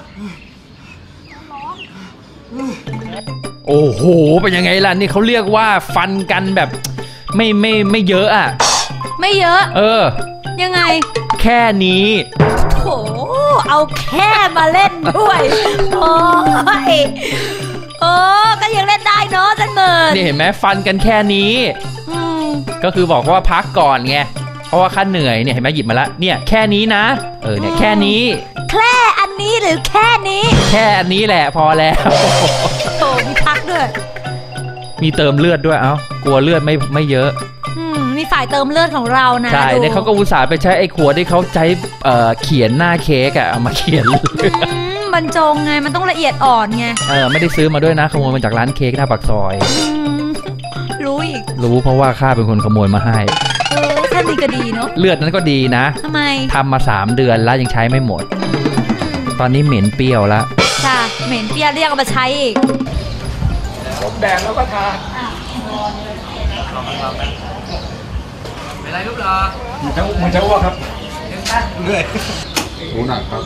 โอ้โหเป็นยังไงล่ะนี่เขาเรียกว่าฟันกันแบบไม่เยอะอ่ะไม่เยอะยังไงแค่นี้โถเอาแค่มาเล่นด้วยโอ้ยก็ยังเล่นได้เนาะท่านเมินนี่เห็นไหมฟันกันแค่นี้ก็คือบอกว่าพักก่อนไงเพราะว่าข้าเหนื่อยเนี่ยเห็นไหมหยิบมาแล้วเนี่ยแค่นี้นะเนี่ยแค่นี้แค่อันนี้หรือแค่นี้แค่อันนี้แหละพอแล้วโอ้มีพักด้วยมีเติมเลือดด้วยกลัวเลือดไม่เยอะมีฝ่ายเติมเลือดของเรานะใช่เนี่ยเขาก็อุตส่าห์ไปใช้ไอ้ขวดที่เขาใช้เขียนหน้าเค้กเอามาเขียนบรรจงไงมันต้องละเอียดอ่อนไงไม่ได้ซื้อมาด้วยนะขโมยมาจากร้านเค้กหน้าปากซอยรู้อีกรู้เพราะว่าข้าเป็นคนขโมยมาให้ท่านดีก็ดีเนาะเลือดนั้นก็ดีนะทำไมทำมา3 เดือนแล้วยังใช้ไม่หมดตอนนี้เหม็นเปรี้ยวแล้วจ้ะเหม็นเปรี้ยวเรียกเอามาใช้อีกผมแดงแล้วก็ทาเป็นไรรูปหรอมันจะอ้วกครับเหนื่อยหูหนักครับ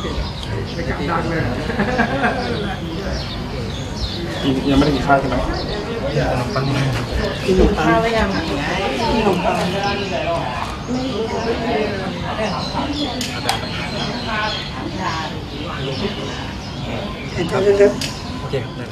ยังไม่ได้กินข้าวใช่ไหมกินขนมปังไปยังกินขนมปังโอเคครับ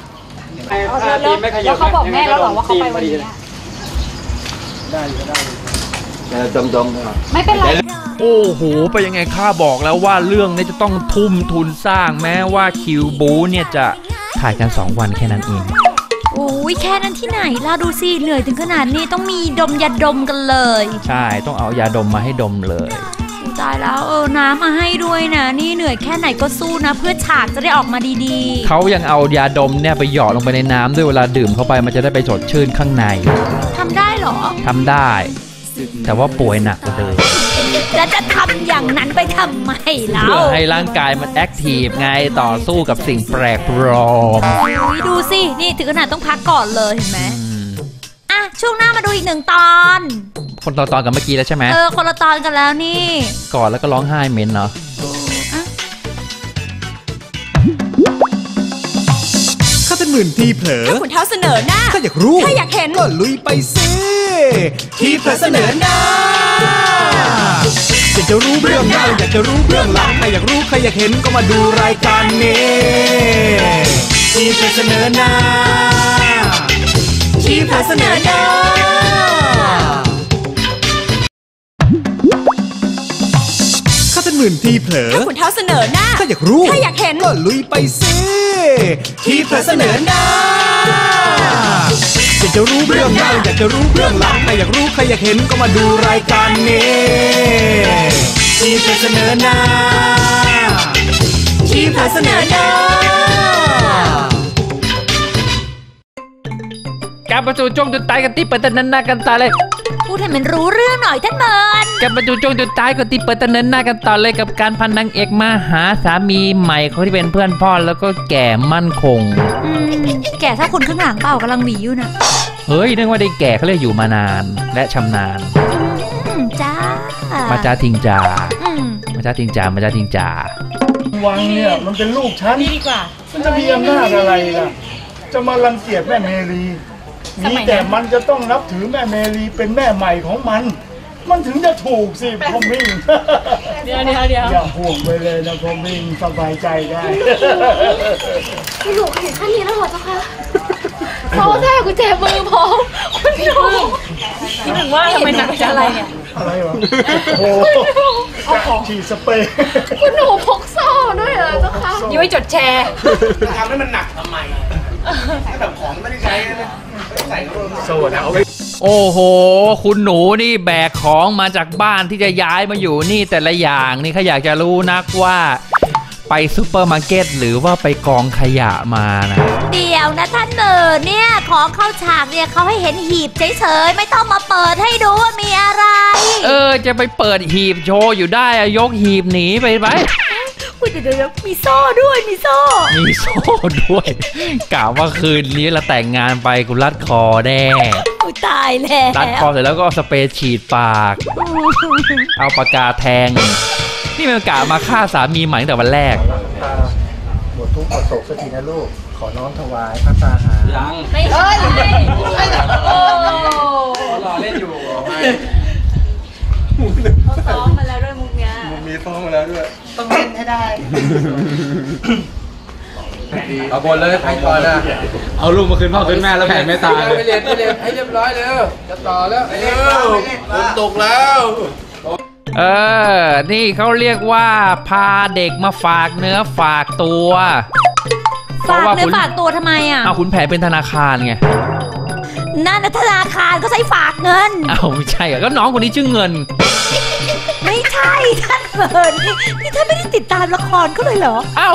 แล้วเขาบอกแม่แล้วเหรอว่าเขาไปวันนี้ได้อยู่ได้จมไม่เป็นไรโอ้โหไปยังไงข้าบอกแล้วว่าเรื่องนี้จะต้องทุ่มทุนสร้างแม้ว่าคิวบูเนี่ยจะถ่ายกัน2 วันแค่นั้นเองโอ้ยแค่นั้นที่ไหนล่ะดูสิเหนื่อยถึงขนาดนี้ต้องมีดมยาดมกันเลยใช่ต้องเอายาดมมาให้ดมเลยตายแล้วน้ำมาให้ด้วยนะนี่เหนื่อยแค่ไหนก็สู้นะเพื่อฉากจะได้ออกมาดีๆเขายังเอายาดมเนี่ยไปหยอดลงไปในน้ำด้วยเวลาดื่มเข้าไปมันจะได้ไปสดชื่นข้างในทำได้เหรอทำได้แต่ว่าป่วยหนักกว่าเดิมแล้วจะทำอย่างนั้นไปทำไมแล้วเพื่อให้ร่างกายมันแอคทีฟไงต่อสู้กับสิ่งแปลกปลอมดูสินี่ถึงขนาดต้องพักก่อนเลยเห็นไหมอ่ะช่วงหน้ามาดูอีก1 ตอนคนตอนกับเมื่อกี้แล้วใช่ไหมคนละตอนกันแล้วนี่ก่อนแล้วก็ร้องไห้เม้นเนาะข้าเป็นหมื่นทีเผลอขุนเท้าเสนอหน้าถ้าอยากรู้ถ้าอยากเห็นก็ลุยไปสิทีเผลอเสนอหน้าอยากจะรู้เรื่องเล่าอยากจะรู้เรื่องหลังใครอยากรู้ใครอยากเห็นก็มาดูรายการนี้ทีเผลอเสนอหน้าทีเผลอเสนอหน้าข้าเป็นหมื่นทีเผลอขุนเท้าเสนอหน้าถ้าอยากรู้ถ้าอยากเห็นก็ลุยไปสิทีเผลอเสนอหน้าอยากจะรู้เรื่องเล่าอยากจะรู้เรื่องหลังใครอยากรู้ใครอยากเห็นก็มาดูรายการนี้ทีเผลอเสนอหน้าทีเผลอเสนอหน้ากลับมาสู่ช่วงจุดตายกันที่เปิดตะนันหน้ากันตาเลยพูดให้มันรู้เรื่องหน่อยท่านเมินกลับมาสู่ช่วงจุดตายกันที่เปิดตะนันหน้ากันต่อเลยกับการพันนางเอกมาหาสามีใหม่เขาที่เป็นเพื่อนพ่อแล้วก็แก่มั่นคงแก่ถ้าคนข้างหลังเปล่ากำลังหวีอยู่นะเฮ้ยนึกว่าได้แก่เขาเรียกอยู่มานานและชำนาญจ้ามาจ้าทิงจ่ามาจ้าทิงจ่ามาจ้าทิงจ่าวังเนี่ยมันเป็นลูกฉันดีกว่ามันจะมีอำนาจอะไรล่ะจะมารังเกียจแม่เมรีมีแต่มันจะต้องนับถือแม่เมรีเป็นแม่ใหม่ของมันถึงจะถูกสิพอมิ่งเดี๋ยวอย่าห่วงไปเลยนะพอมิ่งสบายใจได้คุณหนูถึงขั้นนี้แล้วเหรอเจ้าคะเขาแท้กุญแจมือพร้อมคุณหนูคิดถึงว่าทำไมหนักจะอะไรเนี่ยอะไรวะโอ้โหฉีดสเปรย์คุณหนูพกโซ่ด้วยเหรอเจ้าคะย้อยจดแชร์ทำให้มันหนักทำไมแบบของไม่ได้ใช้นะใส่โซ่นะโอ้โหคุณหนูนี่แบกของมาจากบ้านที่จะย้ายมาอยู่นี่แต่ละอย่างนี่เขาอยากจะรู้นักว่าไปซุปเปอร์มาร์เก็ตหรือว่าไปกองขยะมานะเดี๋ยวนะท่านเมินเนี่ยของเข้าฉากเนี่ยเขาให้เห็นหีบเฉยๆไม่ต้องมาเปิดให้ดูว่ามีอะไรจะไปเปิดหีบโชว์อยู่ได้ยกหีบหนีไปเดี๋ยวมีโซ่ด้วยมีโซ่ด้วยกะว่าคืนนี้เราแต่งงานไปกูรัดคอแน่ตายแล้วรัดคอเสร็จแล้วก็สเปรย์ฉีดปากเอาปากกาแทงนี่มันกะมาฆ่าสามีใหม่ตั้งแต่วันแรกหมดทุกข์หมดโศกสักทีนะลูกขอน้อมถวายพระตาหารยังไม่โอ้รอเล่นอยู่เขาซ้อมมาแล้วด้วยมุกเนี้ยมีซ้อมมาแล้วด้วยต้องเล่นให้ได้เอาบนเลยใครต่อนะเอาลูกมาคืนพ่อคืนแม่แล้วแผ่เมตตาเลยไปเรียนให้เรียบร้อยเลยจะต่อแล้วฝนตกแล้วนี่เขาเรียกว่าพาเด็กมาฝากเนื้อฝากตัวฝากเนื้อฝากตัวทำไมเอาคุณแผนเป็นธนาคารไงนั่นธนาคารก็ใช้ฝากเงินไม่ใช่ก็น้องคนนี้ชื่อเงินไม่ใช่ท่านเบิร์นนี่ท่านไม่ได้ติดตามละครก็เลยเหรอ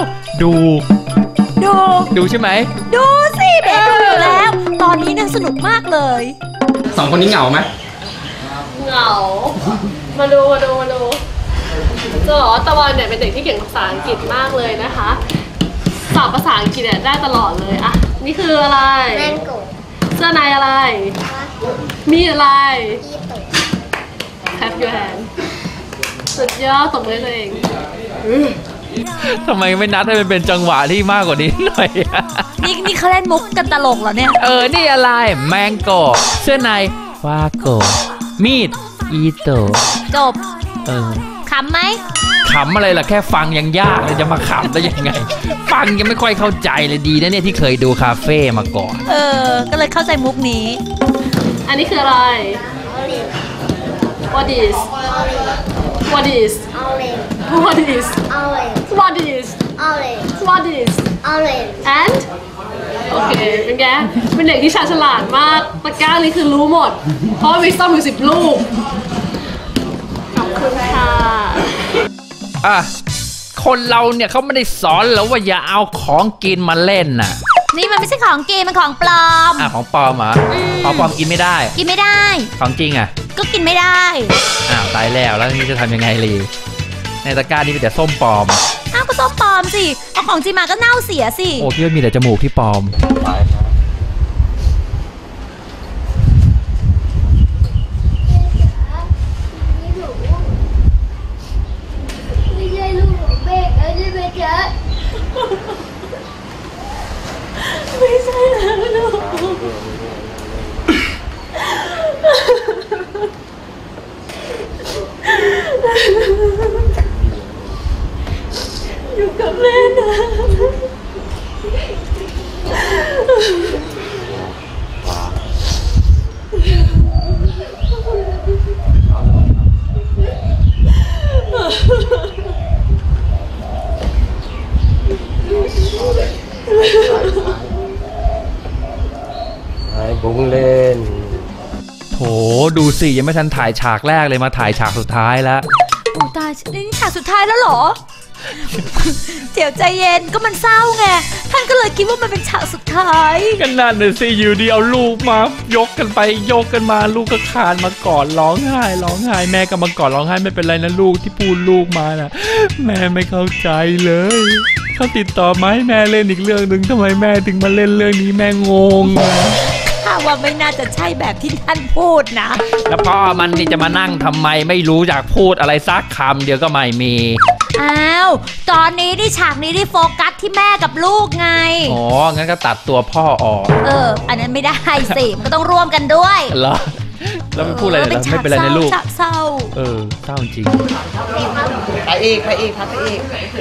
ดูใช่ไหมดูสิเบสดูอยู่แล้วตอนนี้เนี่ยสนุกมากเลย 2 คนนี้เหงาไหมเหงามาดูจะบอกว่าตะวันเนี่ยเป็นเด็กที่เก่งภาษาอังกฤษมากเลยนะคะสอบภาษาอังกฤษเนี่ยได้ตลอดเลยอะนี่คืออะไรเสื้อในอะไรมีอะไร Clap your hand สุดยอดตบมือตัวเองทำไมไม่นัดให้มันเป็นจังหวะที่มากกว่านี้หน่อยนี่เขาเล่นมุกกันตลกเหรอเนี่ยนี่อะไรแมงโกเสื้อในฟาโกมีดอีโตจบขำไหมขำอะไรล่ะแค่ฟังยังยากเลยจะมาขำได้ยังไง ฟังยังไม่ค่อยเข้าใจเลยดีนะเนี่ยที่เคยดูคาเฟ่มาก่อนก็เลยเข้าใจมุกนี้อันนี้คืออะไร What is What is What is What is What is and โอเคเป็นไงเป็นเด็กที่ฉลาดมากตะกร้านี้คือรู้หมดเพราะมีซ่อมอยู่10 ลูกขอบคุณค่ะคนเราเนี่ยเขาไม่ได้สอนแล้วว่าอย่าเอาของกินมาเล่นน่ะนี่มันไม่ใช่ของกินมันของปลอมของปลอมเหรอของปลอมกินไม่ได้ของจริงก็กินไม่ได้ตายแล้วนี่จะทำยังไงลีในตะกร้านี่มีแต่ส้มปลอมก็ส้มปลอมสิเอาของจริงมาก็เน่าเสียสิโอ้พี่ว่ามีแต่จมูกที่ปลอมไม่ใช่ลูกของเบกแล้วใช่ไหมจ๊ะไม่ใช่แล้วลูกอยู่กับแม่นะบุ้งเล่นโถดูสิยังไม่ทันถ่ายฉากแรกเลยมาถ่ายฉากสุดท้ายแล้วโอ้ตายนี่ฉากสุดท้ายแล้วเหรอ เดี๋ยวใจเย็นก็มันเศร้าไงท่านก็เลยคิดว่ามันเป็นฉากสุดท้ายกันนั่นเลยสิอยู่ดีเอาลูกมายกกันไปยกกันมาลูกก็คลานมาก่อนร้องไห้แม่ก็มาก่อนร้องไห้ไม่เป็นไรนะลูกที่พูดลูกมาน่ะแม่ไม่เข้าใจเลยเขาติดต่อมาให้แม่เล่นอีกเรื่องนึงทำไมแม่ถึงมาเล่นเรื่องนี้แม่งงถ้าว่าไม่น่าจะใช่แบบที่ท่านพูดนะแล้วพ่อมันนี่จะมานั่งทำไมไม่รู้อยากพูดอะไรสักคำเดียวก็ไม่มีตอนนี้ที่ฉากนี้ที่โฟกัสที่แม่กับลูกไงงั้นก็ตัดตัวพ่อออกอันนั้นไม่ได้สิก็ต้องร่วมกันด้วยเหรอแล้วไม่พูดอะไรเลยไม่เป็นไรในลูกฉากเศร้าเศร้าจริงไปอีกพับไปอีก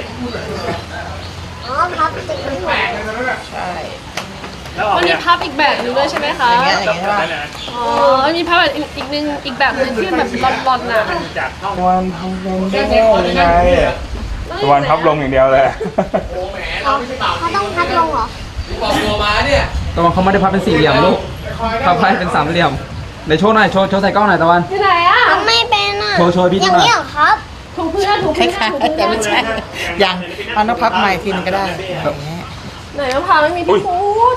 พับติดไม่ไหวใช่วันนี้พับอีกแบบนึงด้วยใช่ไหมคะอย่างเงี้ยมีพับอีกแบบนึงที่แบบร้อนๆน่ะวันพับลงได้ยังไงวันพับลงอย่างเดียวเลยเขาต้องพับลงเหรอตัวมาเนี่ยตะวันเขาไม่ได้พับเป็นสี่เหลี่ยมลูกพับให้เป็นสามเหลี่ยมในโชว์หน่อยโชว์ใส่กล้องหน่อยตะวันที่ไหนไม่เป็นโชว์พี่อย่างนี้เหรอครับถูกเพื่อนแต่ไม่ใช่ยังเอาน้ำพับใหม่ทีนึงก็ได้ไหนมะพร้าวไม่มีที่พูด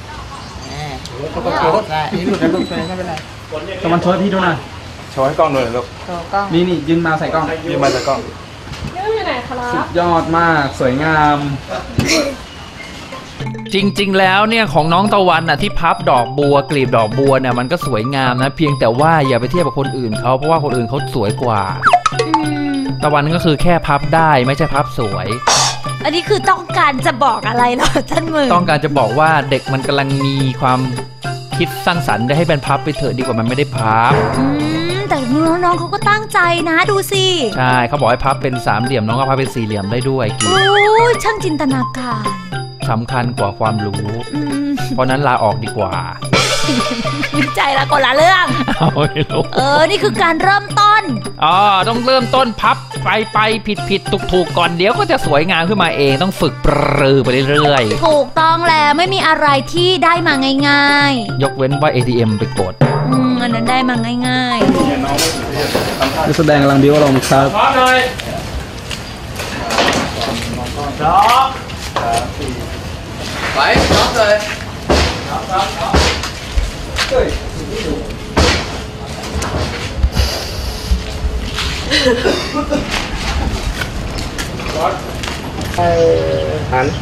ได้นี่หลุดแล้วลูกช่วยไม่เป็นไรตะวันโชว์พี่ดูหน่อยโชว์ให้กล้องดูหน่อยลูกนี่ยืนมาใส่กล้องยืนมาใส่กล้องอยู่ไหนครับสุดยอดมากสวยงามจริงๆแล้วเนี่ยของน้องตะวันที่พับดอกบัวกลีบดอกบัวเนี่ยมันก็สวยงามนะเพียงแต่ว่าอย่าไปเทียบกับคนอื่นเขาเพราะว่าคนอื่นเขาสวยกว่าตะวันก็คือแค่พับได้ไม่ใช่พับสวยอันนี้คือต้องการจะบอกอะไรเหรอท่านมือต้องการจะบอกว่าเด็กมันกำลังมีความคิดสร้างสรรค์ได้ให้เป็นพับไปเถอะดีกว่ามันไม่ได้พับแต่น้องๆเขาก็ตั้งใจนะดูสิใช่เขาบอกให้พับเป็นสามเหลี่ยมน้องก็พับเป็นสี่เหลี่ยมได้ด้วยโอ้ยช่างจินตนาการสำคัญกว่าความรู้เพราะนั้นลาออกดีกว่าวิจัยละคนละเรื่องนี่คือการเริ่มต้นต้องเริ่มต้นพับไปผิดถูกก่อนเดี๋ยวก็จะสวยงามขึ้นมาเองต้องฝึกปรือไปเรื่อยๆถูกต้องแล้วไม่มีอะไรที่ได้มาง่ายๆยกเว้นว่า ATM ไปกดอันนั้นได้มาง่ายๆนักแสดงกำลังบิ้วลงครับพร้อมเลยไปพร้อมเลยหัน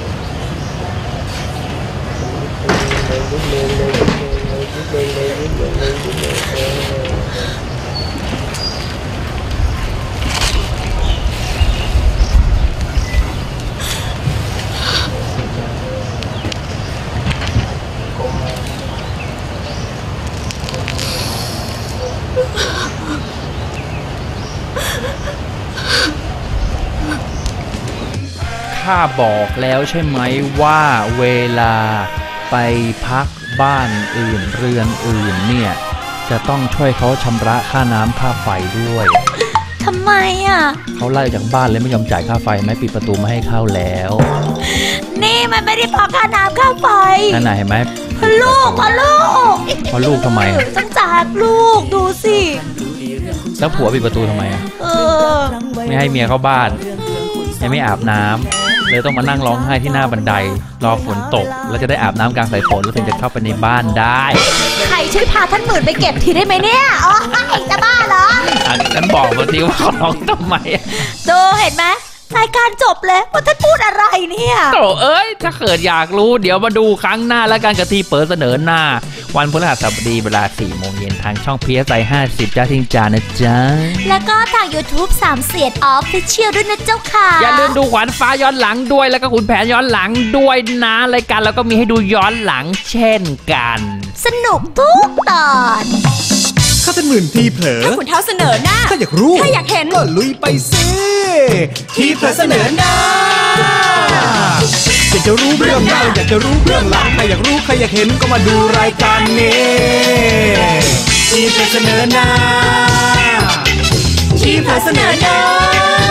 ข้าบอกแล้วใช่ไหมว่าเวลาไปพักบ้านอื่นเรือนอื่นเนี่ยจะต้องช่วยเขาชำระค่าน้ำค่าไฟด้วยทำไมอ่ะเขาไล่จากบ้านเลยไม่ยอมจ่ายค่าไฟไม่ปิดประตูไม่ให้เข้าแล้วนี่มันไม่ได้เพราะค่าน้ำค่าไฟนั่นไหนเห็นไหมเพราะลูกเพราะลูกทำไมต้องจ่ายลูกดูสิแล้วผัวปิดประตูทำไมอ่ะไม่ให้เมียเข้าบ้านยังไม่อาบน้ำเลยต้องมานั่งร้องไห้ที่หน้าบันไดรอฝนตกแล้วจะได้อาบน้ำกลางสายฝนแล้วถึงจะเข้าไปในบ้านได้ใครช่วยพาท่านหมื่นไปเก็บทีได้ไหมเนี่ยอ๋อจะบ้าเหรอฉันบอกมาทีว่าเขาร้องทำไมดูเห็นไหมรายการจบแล้วว่าท่านพูดอะไรเนี่ยโถ่เอ้ยถ้าเกิดอยากรู้เดี๋ยวมาดูครั้งหน้าแล้วกันกับที่เปิดเสนอหน้าวันพฤหัสบดีเวลา 4 โมงเย็นทางช่อง PSI 50จ้าทิ้งจานะจ๊ะแล้วก็ทาง YouTube 3 เสียด Official ด้วยนะเจ้าค่ะอย่าลืมดูขวัญฟ้าย้อนหลังด้วยแล้วก็คุณแผนย้อนหลังด้วยนะรายการแล้วก็มีให้ดูย้อนหลังเช่นกันสนุกทุกตอนข้าท่านหมื่นทีเผลอถ้าขุนเท้าเสนอหน้าถ้าอยากรู้ถ้าอยากเห็นก็ลุยไปสิทีเผลอเสนอหน้าอยากจะรู้เรื่องเล่าอยากจะรู้เรื่องหลังใครอยากรู้ใครอยากเห็นก็มาดูรายการนี้ทีเผลอเสนอหน้าทีเผลอเสนอหน้า